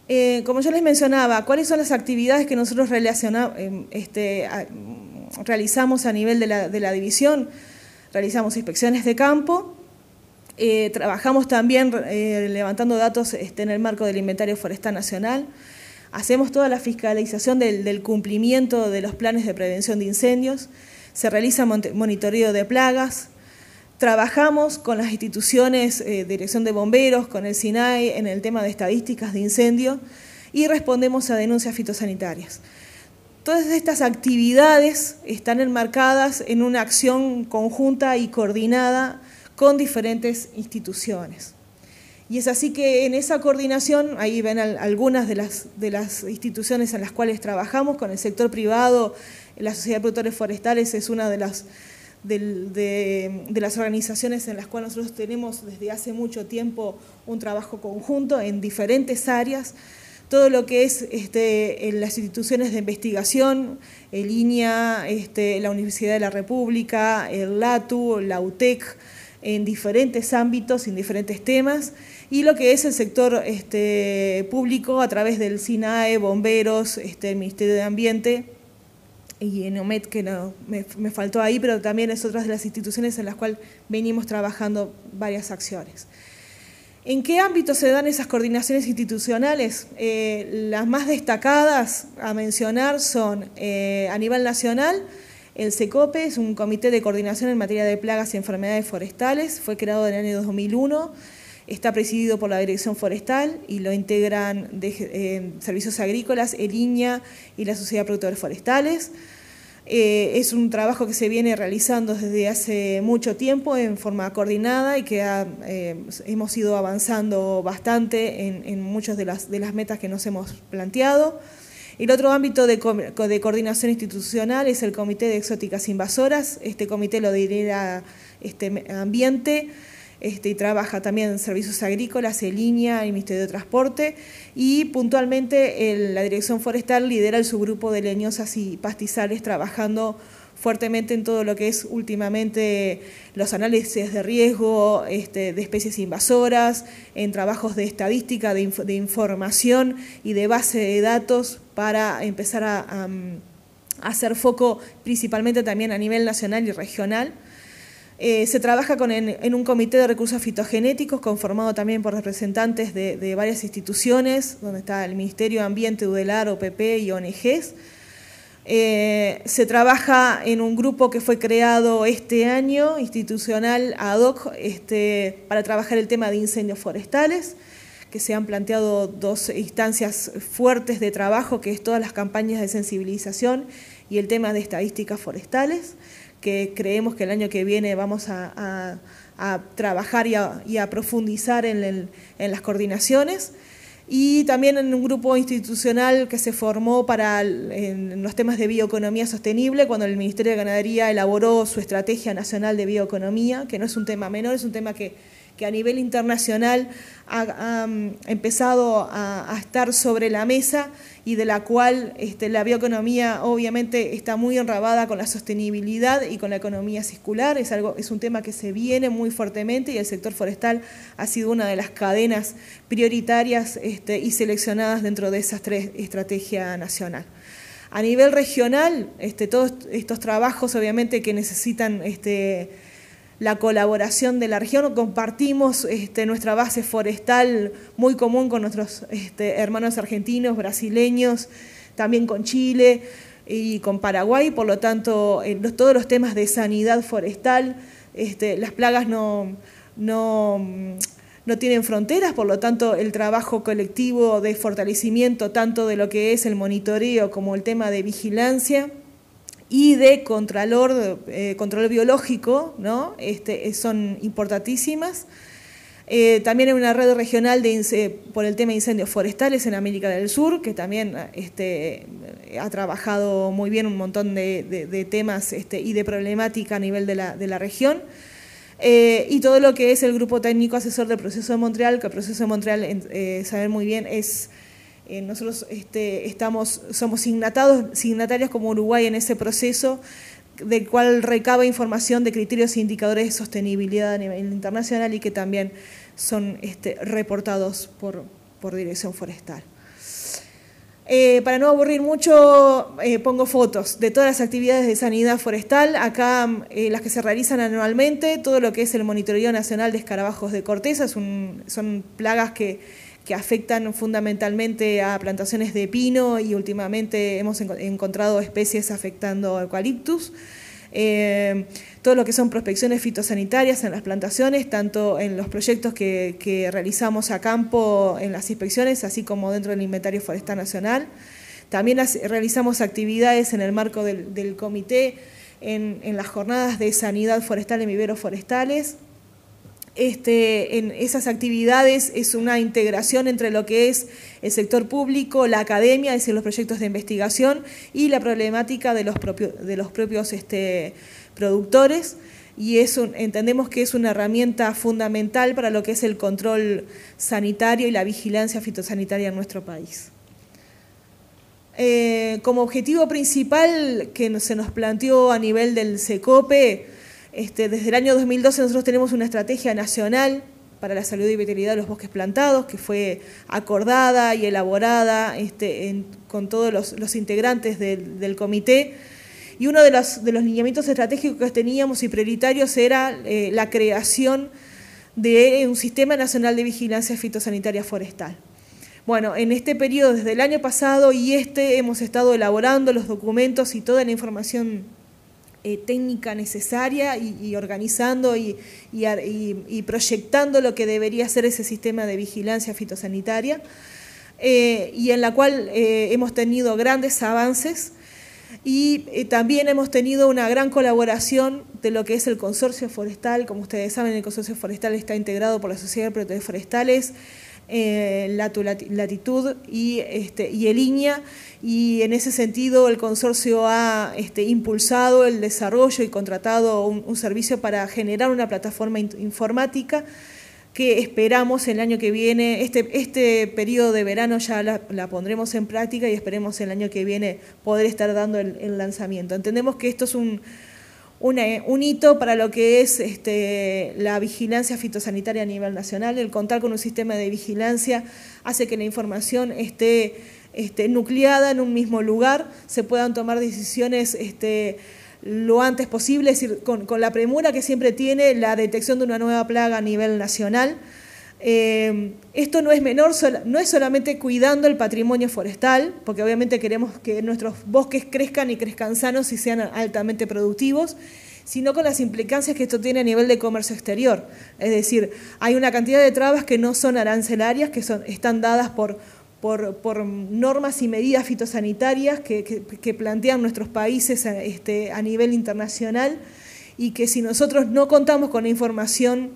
Eh, como yo les mencionaba, ¿cuáles son las actividades que nosotros eh, este, a, realizamos a nivel de la, de la división? Realizamos inspecciones de campo, eh, trabajamos también eh, levantando datos este, en el marco del Inventario Forestal Nacional, hacemos toda la fiscalización del, del cumplimiento de los planes de prevención de incendios, se realiza monitoreo de plagas, trabajamos con las instituciones, eh, Dirección de Bomberos, con el SINAE en el tema de estadísticas de incendio y respondemos a denuncias fitosanitarias. Todas estas actividades están enmarcadas en una acción conjunta y coordinada con diferentes instituciones. Y es así que en esa coordinación, ahí ven algunas de las, de las instituciones en las cuales trabajamos, con el sector privado, la Sociedad de Productores Forestales es una de las, de, de, de las organizaciones en las cuales nosotros tenemos desde hace mucho tiempo un trabajo conjunto en diferentes áreas. Todo lo que es este, en las instituciones de investigación, el INIA, este, la Universidad de la República, el LATU, la UTEC, en diferentes ámbitos, en diferentes temas, y lo que es el sector este, público a través del SINAE, bomberos, este, el Ministerio de Ambiente y ENOMET, que no, me, me faltó ahí, pero también es otra de las instituciones en las cuales venimos trabajando varias acciones. ¿En qué ámbito se dan esas coordinaciones institucionales? Eh, las más destacadas a mencionar son eh, a nivel nacional. El SECOPE es un comité de coordinación en materia de plagas y enfermedades forestales, fue creado en el año dos mil uno, está presidido por la Dirección Forestal y lo integran de, eh, Servicios Agrícolas, el INIA y la Sociedad de Productores Forestales. Eh, es un trabajo que se viene realizando desde hace mucho tiempo en forma coordinada y que ha, eh, hemos ido avanzando bastante en, en muchas de las, de las metas que nos hemos planteado. El otro ámbito de, co de coordinación institucional es el Comité de Exóticas Invasoras. Este comité lo lidera este, Ambiente este, y trabaja también en Servicios Agrícolas, el INIA, el Ministerio de Transporte, y puntualmente el, la Dirección Forestal lidera el subgrupo de leñosas y pastizales, trabajando fuertemente en todo lo que es últimamente los análisis de riesgo este, de especies invasoras, en trabajos de estadística, de, inf de información y de base de datos para empezar a, a, a hacer foco principalmente también a nivel nacional y regional. Eh, se trabaja con en, en un comité de recursos fitogenéticos conformado también por representantes de, de varias instituciones, donde está el Ministerio de Ambiente, UDELAR, O P P y O N Ges. Eh, se trabaja en un grupo que fue creado este año, institucional ad hoc, este, para trabajar el tema de incendios forestales, que se han planteado dos instancias fuertes de trabajo, que es todas las campañas de sensibilización y el tema de estadísticas forestales, que creemos que el año que viene vamos a, a, a trabajar y a, y a profundizar en, el, en las coordinaciones. Y también en un grupo institucional que se formó para en los temas de bioeconomía sostenible, cuando el Ministerio de Ganadería elaboró su Estrategia Nacional de Bioeconomía, que no es un tema menor, es un tema que, que a nivel internacional ha, ha empezado a, a estar sobre la mesa y de la cual este, la bioeconomía obviamente está muy enrabada con la sostenibilidad y con la economía circular. Es, algo, es un tema que se viene muy fuertemente y el sector forestal ha sido una de las cadenas prioritarias este, y seleccionadas dentro de esas tres estrategias nacionales. A nivel regional, este, todos estos trabajos obviamente que necesitan este, la colaboración de la región, compartimos este, nuestra base forestal muy común con nuestros este, hermanos argentinos, brasileños, también con Chile y con Paraguay, por lo tanto eh, los, todos los temas de sanidad forestal, este, las plagas no, no, no tienen fronteras, por lo tanto el trabajo colectivo de fortalecimiento tanto de lo que es el monitoreo como el tema de vigilancia y de contralor, eh, control biológico, ¿no? este, son importantísimas. Eh, también hay una red regional de, por el tema de incendios forestales en América del Sur, que también este, ha trabajado muy bien un montón de, de, de temas este, y de problemática a nivel de la, de la región. Eh, y todo lo que es el Grupo Técnico Asesor del Proceso de Montreal, que el Proceso de Montreal, eh, saben muy bien, es... Eh, nosotros este, estamos, somos signatados, signatarios como Uruguay en ese proceso, del cual recaba información de criterios e indicadores de sostenibilidad a nivel internacional y que también son este, reportados por, por Dirección Forestal. Eh, para no aburrir mucho, eh, pongo fotos de todas las actividades de sanidad forestal, acá eh, las que se realizan anualmente, todo lo que es el monitoreo nacional de escarabajos de corteza, es un, son plagas que, que afectan fundamentalmente a plantaciones de pino y últimamente hemos en, encontrado especies afectando eucaliptus. Eh, todo lo que son prospecciones fitosanitarias en las plantaciones, tanto en los proyectos que, que realizamos a campo en las inspecciones, así como dentro del Inventario Forestal Nacional. También as, realizamos actividades en el marco del, del comité en, en las jornadas de sanidad forestal en viveros forestales. Este, en esas actividades es una integración entre lo que es el sector público, la academia, es decir, los proyectos de investigación y la problemática de los, propio, de los propios este, productores, y es un, entendemos que es una herramienta fundamental para lo que es el control sanitario y la vigilancia fitosanitaria en nuestro país. Eh, como objetivo principal que se nos planteó a nivel del SECOPE, Este, desde el año dos mil doce nosotros tenemos una estrategia nacional para la salud y vitalidad de los bosques plantados que fue acordada y elaborada este, en, con todos los, los integrantes del, del comité, y uno de los, de los lineamientos estratégicos que teníamos y prioritarios era eh, la creación de un sistema nacional de vigilancia fitosanitaria forestal. Bueno, en este periodo, desde el año pasado y este, hemos estado elaborando los documentos y toda la información Eh, técnica necesaria y, y organizando y, y, y, y proyectando lo que debería ser ese sistema de vigilancia fitosanitaria, eh, y en la cual eh, hemos tenido grandes avances y eh, también hemos tenido una gran colaboración de lo que es el consorcio forestal. Como ustedes saben, el consorcio forestal está integrado por la Sociedad de Protectores Forestales, eh, Latitud y, este, y el I N A, y en ese sentido el consorcio ha este, impulsado el desarrollo y contratado un, un servicio para generar una plataforma in, informática que esperamos el año que viene, este, este periodo de verano ya la, la pondremos en práctica y esperemos el año que viene poder estar dando el, el lanzamiento. Entendemos que esto es un, una, un hito para lo que es este, la vigilancia fitosanitaria a nivel nacional. El contar con un sistema de vigilancia hace que la información esté Este, nucleada en un mismo lugar, se puedan tomar decisiones este, lo antes posible, es decir, con, con la premura que siempre tiene la detección de una nueva plaga a nivel nacional. Eh, esto no es menor, no es solamente cuidando el patrimonio forestal, porque obviamente queremos que nuestros bosques crezcan y crezcan sanos y sean altamente productivos, sino con las implicancias que esto tiene a nivel de comercio exterior. Es decir, hay una cantidad de trabas que no son arancelarias, que son, están dadas por Por, por normas y medidas fitosanitarias que, que, que plantean nuestros países este, a nivel internacional, y que si nosotros no contamos con la información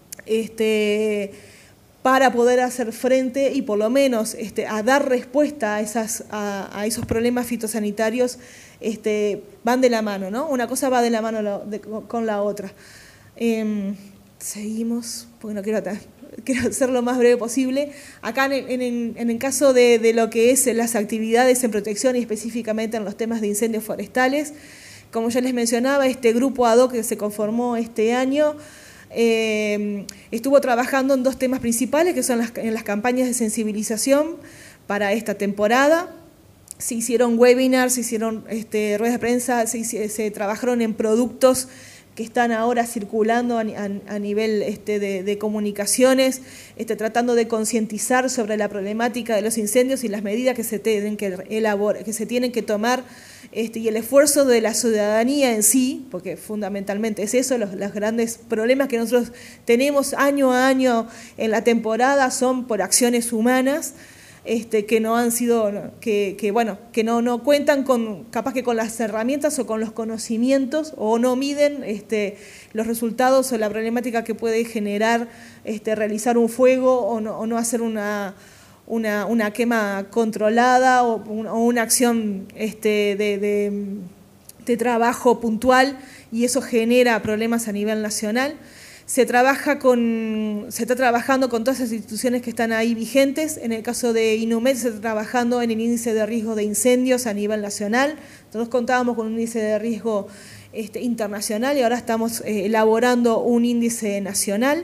este, para poder hacer frente y por lo menos este, a dar respuesta a, esas, a, a esos problemas fitosanitarios, este, van de la mano, ¿no? Una cosa va de la mano de, con la otra. Eh, seguimos, porque no quiero atrás. Quiero ser lo más breve posible. Acá en, en, en el caso de, de lo que es las actividades en protección y específicamente en los temas de incendios forestales, como ya les mencionaba, este grupo ad hoc que se conformó este año eh, estuvo trabajando en dos temas principales, que son las, en las campañas de sensibilización para esta temporada. Se hicieron webinars, se hicieron este, ruedas de prensa, se, se trabajaron en productos que están ahora circulando a, a, a nivel este, de, de comunicaciones, este, tratando de concientizar sobre la problemática de los incendios y las medidas que se tienen que elaborar, que se tienen que tomar, este, y el esfuerzo de la ciudadanía en sí, porque fundamentalmente es eso, los, los grandes problemas que nosotros tenemos año a año en la temporada son por acciones humanas, Este, que no han sido, que, que bueno, que no, no cuentan con, capaz que con las herramientas o con los conocimientos, o no miden este, los resultados o la problemática que puede generar este, realizar un fuego o no, o no hacer una, una, una quema controlada o, un, o una acción este, de, de, de trabajo puntual, y eso genera problemas a nivel nacional. Se trabaja con, se está trabajando con todas las instituciones que están ahí vigentes. En el caso de INUMED se está trabajando en el índice de riesgo de incendios a nivel nacional. Nosotros contábamos con un índice de riesgo este, internacional y ahora estamos eh, elaborando un índice nacional.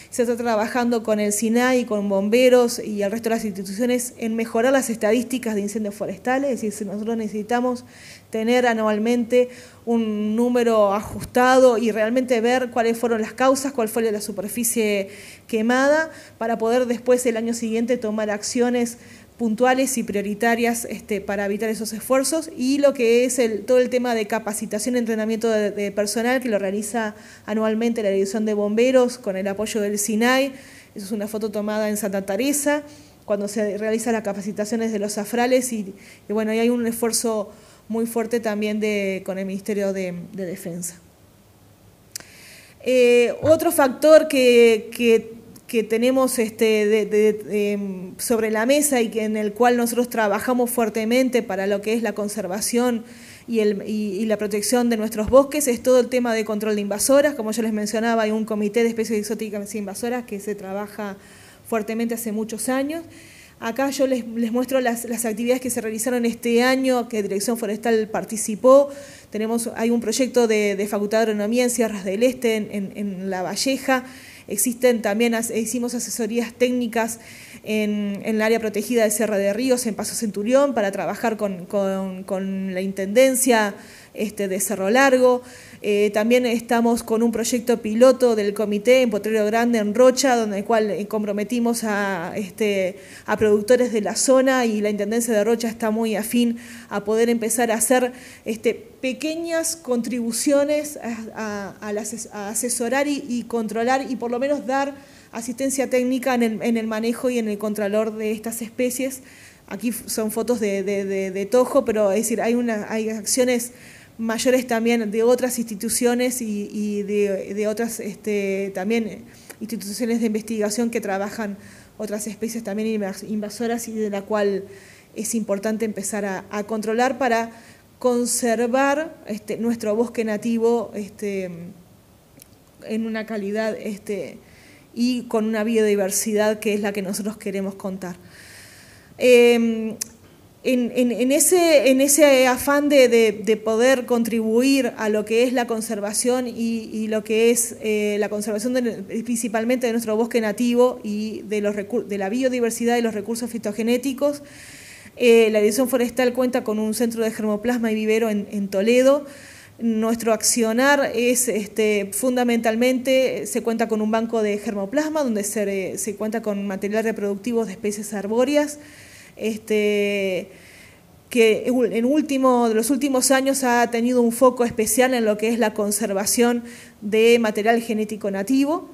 Se está trabajando con el SINAI, con bomberos y el resto de las instituciones en mejorar las estadísticas de incendios forestales, es decir, nosotros necesitamos tener anualmente un número ajustado y realmente ver cuáles fueron las causas, cuál fue la superficie quemada, para poder después el año siguiente tomar acciones puntuales y prioritarias este, para evitar esos esfuerzos, y lo que es el, todo el tema de capacitación y entrenamiento de, de personal que lo realiza anualmente la División de Bomberos con el apoyo del SINAI. Esa es una foto tomada en Santa Teresa, cuando se realizan las capacitaciones de los afrales y, y bueno, y hay un esfuerzo muy fuerte también de, con el Ministerio de, de Defensa. Eh, otro factor que, que que tenemos este, de, de, de, sobre la mesa y que en el cual nosotros trabajamos fuertemente para lo que es la conservación y, el, y, y la protección de nuestros bosques es todo el tema de control de invasoras. Como yo les mencionaba, hay un comité de especies exóticas e invasoras que se trabaja fuertemente hace muchos años. Acá yo les, les muestro las, las actividades que se realizaron este año, que Dirección Forestal participó. Tenemos, hay un proyecto de, de Facultad de Agronomía en Sierras del Este, en, en, en La Valleja. Existen también, hicimos asesorías técnicas en, en el área protegida de Sierra de Ríos, en Paso Centurión, para trabajar con, con, con la Intendencia este, de Cerro Largo. Eh, también estamos con un proyecto piloto del comité en Potrero Grande, en Rocha, donde el cual comprometimos a, este, a productores de la zona, y la Intendencia de Rocha está muy afín a poder empezar a hacer este, pequeñas contribuciones a, a, a, las, a asesorar y, y controlar y por lo menos dar asistencia técnica en el, en el manejo y en el contralor de estas especies. Aquí son fotos de, de, de, de tojo, pero es decir, hay, una, hay acciones mayores también de otras instituciones y, y de, de otras este, también instituciones de investigación que trabajan otras especies también invasoras y de la cual es importante empezar a, a controlar para conservar este, nuestro bosque nativo este, en una calidad este, y con una biodiversidad que es la que nosotros queremos contar. Eh, En, en, en, ese, en ese afán de, de, de poder contribuir a lo que es la conservación y, y lo que es eh, la conservación de, principalmente de nuestro bosque nativo y de, los de la biodiversidad y los recursos fitogenéticos, eh, la Dirección Forestal cuenta con un centro de germoplasma y vivero en, en Toledo. Nuestro accionar es este, fundamentalmente, se cuenta con un banco de germoplasma donde se, se cuenta con material reproductivo de especies arbóreas, Este, que en último, de los últimos años ha tenido un foco especial en lo que es la conservación de material genético nativo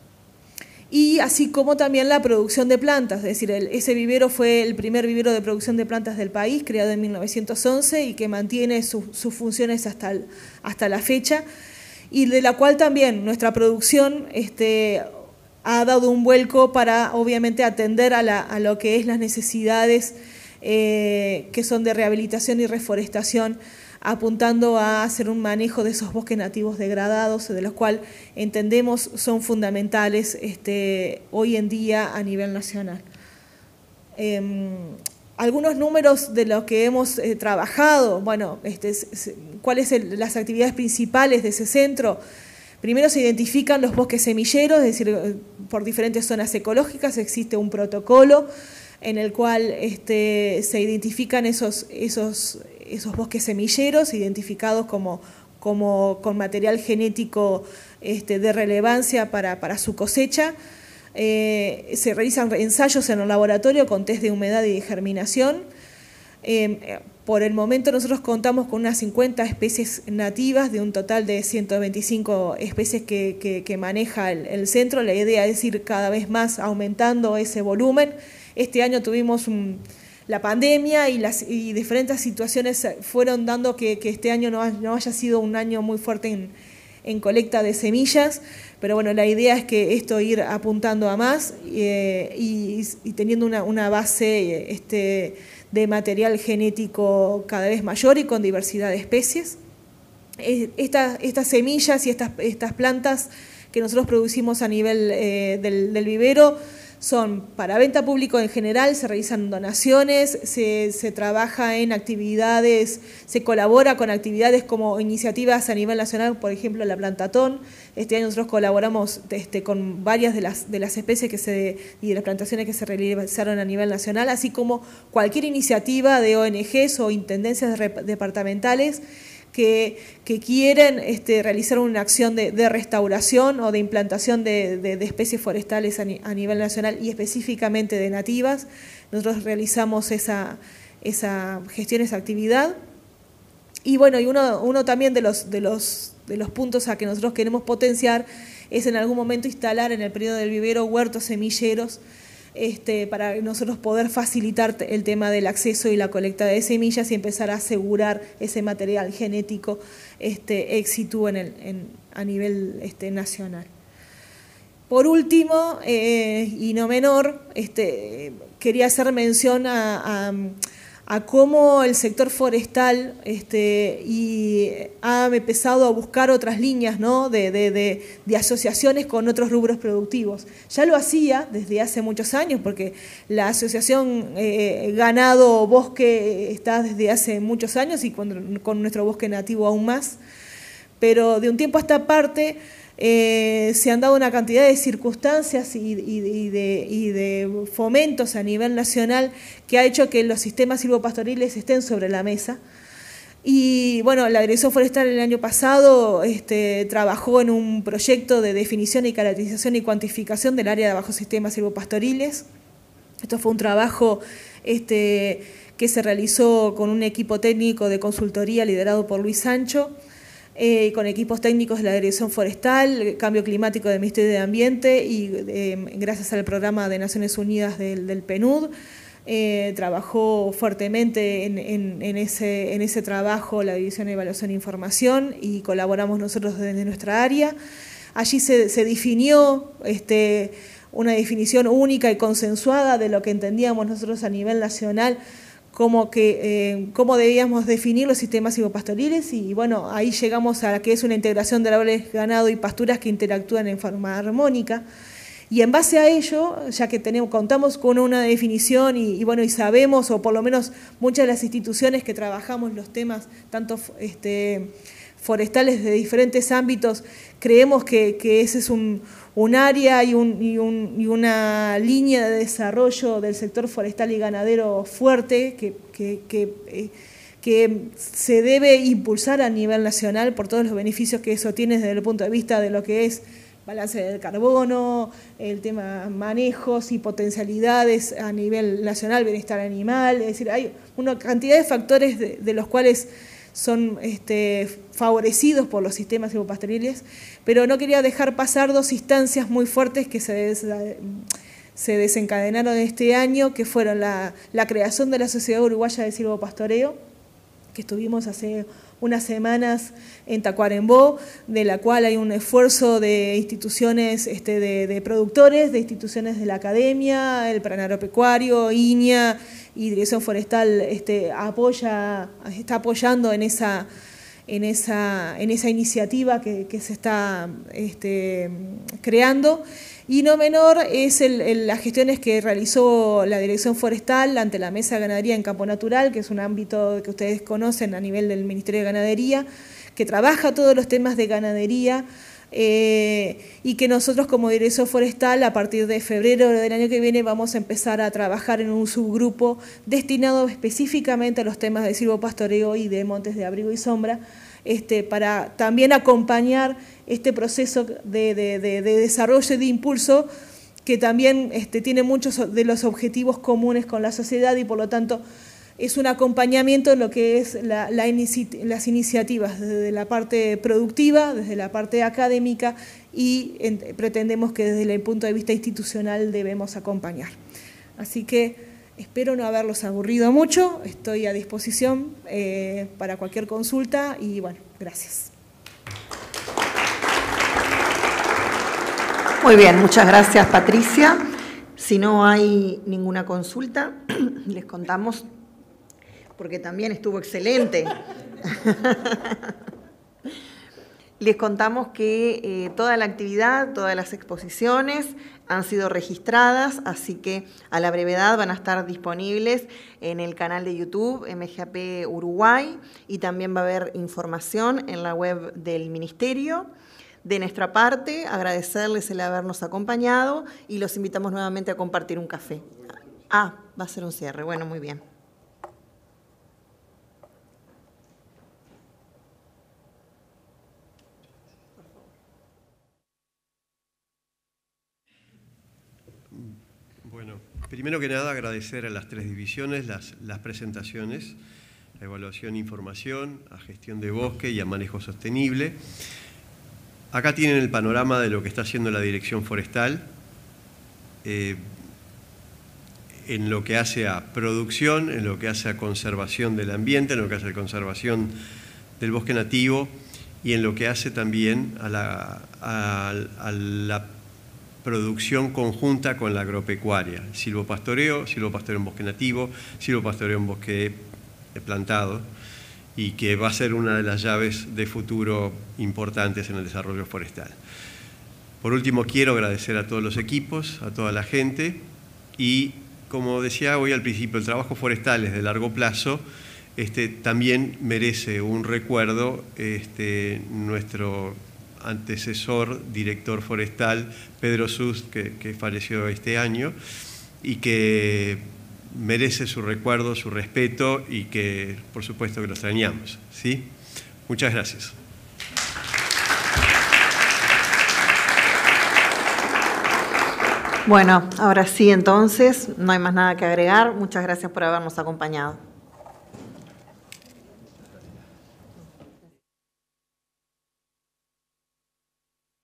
y así como también la producción de plantas, es decir, el, ese vivero fue el primer vivero de producción de plantas del país, creado en mil novecientos once y que mantiene su, sus funciones hasta, el, hasta la fecha, y de la cual también nuestra producción este, ha dado un vuelco para, obviamente, atender a, la, a lo que es las necesidades eh, que son de rehabilitación y reforestación, apuntando a hacer un manejo de esos bosques nativos degradados, de los cuales entendemos son fundamentales este, hoy en día a nivel nacional. Eh, algunos números de los que hemos eh, trabajado, bueno, este, ¿cuáles son las actividades principales de ese centro? Primero se identifican los bosques semilleros, es decir, por diferentes zonas ecológicas existe un protocolo en el cual este, se identifican esos, esos, esos bosques semilleros, identificados como, como con material genético este, de relevancia para, para su cosecha. Eh, se realizan ensayos en el laboratorio con test de humedad y de germinación. Eh, por el momento nosotros contamos con unas cincuenta especies nativas de un total de ciento veinticinco especies que, que, que maneja el, el centro. La idea es ir cada vez más aumentando ese volumen. Este año tuvimos un, la pandemia y, las, y diferentes situaciones fueron dando que, que este año no, no haya sido un año muy fuerte en, en colecta de semillas, pero bueno, la idea es que esto ir apuntando a más eh, y, y teniendo una, una base este, de material genético cada vez mayor y con diversidad de especies. Estas, estas semillas y estas, estas plantas que nosotros producimos a nivel eh, del, del vivero son para venta público en general, se realizan donaciones, se, se trabaja en actividades, se colabora con actividades como iniciativas a nivel nacional, por ejemplo la Plantatón. Este año nosotros colaboramos este, con varias de las, de las especies que se, y de las plantaciones que se realizaron a nivel nacional, así como cualquier iniciativa de O N Ges o intendencias departamentales que, que quieren este, realizar una acción de, de restauración o de implantación de, de, de especies forestales a, ni, a nivel nacional y específicamente de nativas. Nosotros realizamos esa, esa gestión, esa actividad. Y bueno, y uno, uno también de los, de, los, de los puntos a que nosotros queremos potenciar es en algún momento instalar en el periodo del vivero huertos semilleros, Este, para nosotros poder facilitar el tema del acceso y la colecta de semillas y empezar a asegurar ese material genético este, ex situ en el, en, a nivel este, nacional. Por último, eh, y no menor, este, quería hacer mención a, a, a cómo el sector forestal este, y ha empezado a buscar otras líneas, ¿no? de, de, de, de asociaciones con otros rubros productivos. Ya lo hacía desde hace muchos años, porque la asociación eh, ganado-bosque está desde hace muchos años y con, con nuestro bosque nativo aún más, pero de un tiempo a esta parte Eh, se han dado una cantidad de circunstancias y, y, y, de, y de fomentos a nivel nacional que ha hecho que los sistemas silvopastoriles estén sobre la mesa. Y bueno, la Dirección Forestal el año pasado este, trabajó en un proyecto de definición y caracterización y cuantificación del área de bajos sistemas silvopastoriles. Esto fue un trabajo este, que se realizó con un equipo técnico de consultoría liderado por Luis Sancho, Eh, con equipos técnicos de la Dirección Forestal, Cambio Climático del Ministerio de Ambiente y eh, gracias al programa de Naciones Unidas del, del P N U D. Eh, trabajó fuertemente en, en, en, ese, en ese trabajo la División de Evaluación e Información y colaboramos nosotros desde nuestra área. Allí se, se definió este, una definición única y consensuada de lo que entendíamos nosotros a nivel nacional como que, eh, cómo debíamos definir los sistemas silvopastoriles y bueno, ahí llegamos a la que es una integración de árboles, ganado y pasturas que interactúan en forma armónica y en base a ello, ya que tenemos, contamos con una definición y, y bueno, y sabemos, o por lo menos muchas de las instituciones que trabajamos los temas, tanto este, forestales de diferentes ámbitos, creemos que, que ese es un, un área y, un, y, un, y una línea de desarrollo del sector forestal y ganadero fuerte que, que, que, eh, que se debe impulsar a nivel nacional por todos los beneficios que eso tiene desde el punto de vista de lo que es balance del carbono, el tema manejos y potencialidades a nivel nacional, bienestar animal, es decir, hay una cantidad de factores de, de los cuales son este, favorecidos por los sistemas silvopastoriles, pero no quería dejar pasar dos instancias muy fuertes que se, des, se desencadenaron este año, que fueron la, la creación de la Sociedad Uruguaya de Silvopastoreo, que estuvimos hace unas semanas en Tacuarembó, de la cual hay un esfuerzo de instituciones este, de, de productores, de instituciones de la academia, el Plan Agropecuario, I N I A y Dirección Forestal este, apoya, está apoyando en esa, en esa, en esa iniciativa que, que se está este, creando. Y no menor es el, el, las gestiones que realizó la Dirección Forestal ante la Mesa de Ganadería en Campo Natural, que es un ámbito que ustedes conocen a nivel del Ministerio de Ganadería, que trabaja todos los temas de ganadería eh, y que nosotros como Dirección Forestal a partir de febrero del año que viene vamos a empezar a trabajar en un subgrupo destinado específicamente a los temas de silvopastoreo y de montes de abrigo y sombra, Este, para también acompañar este proceso de, de, de, de desarrollo y de impulso que también este, tiene muchos de los objetivos comunes con la sociedad y por lo tanto es un acompañamiento en lo que es la, la inici las iniciativas desde la parte productiva, desde la parte académica y en, pretendemos que desde el punto de vista institucional debemos acompañar. Así que espero no haberlos aburrido mucho, estoy a disposición eh, para cualquier consulta y bueno, gracias. Muy bien, muchas gracias Patricia. Si no hay ninguna consulta, les contamos, porque también estuvo excelente. Les contamos que eh, toda la actividad, todas las exposiciones han sido registradas, así que a la brevedad van a estar disponibles en el canal de YouTube M G A P Uruguay y también va a haber información en la web del Ministerio. De nuestra parte, agradecerles el habernos acompañado y los invitamos nuevamente a compartir un café. Ah, va a ser un cierre. Bueno, muy bien. Bueno, primero que nada agradecer a las tres divisiones las, las presentaciones, a evaluación e información, a gestión de bosque y a manejo sostenible. Acá tienen el panorama de lo que está haciendo la Dirección Forestal eh, en lo que hace a producción, en lo que hace a conservación del ambiente, en lo que hace a conservación del bosque nativo y en lo que hace también a la, a, a la producción conjunta con la agropecuaria, silvopastoreo, silvopastoreo en bosque nativo, silvopastoreo en bosque plantado, y que va a ser una de las llaves de futuro importantes en el desarrollo forestal. Por último, quiero agradecer a todos los equipos, a toda la gente, y como decía hoy al principio, el trabajo forestal es de largo plazo, este, también merece un recuerdo este, nuestro antecesor, director forestal, Pedro Sust, que, que falleció este año, y que merece su recuerdo, su respeto y que, por supuesto, que lo extrañamos, ¿sí? Muchas gracias. Bueno, ahora sí, entonces, no hay más nada que agregar. Muchas gracias por habernos acompañado.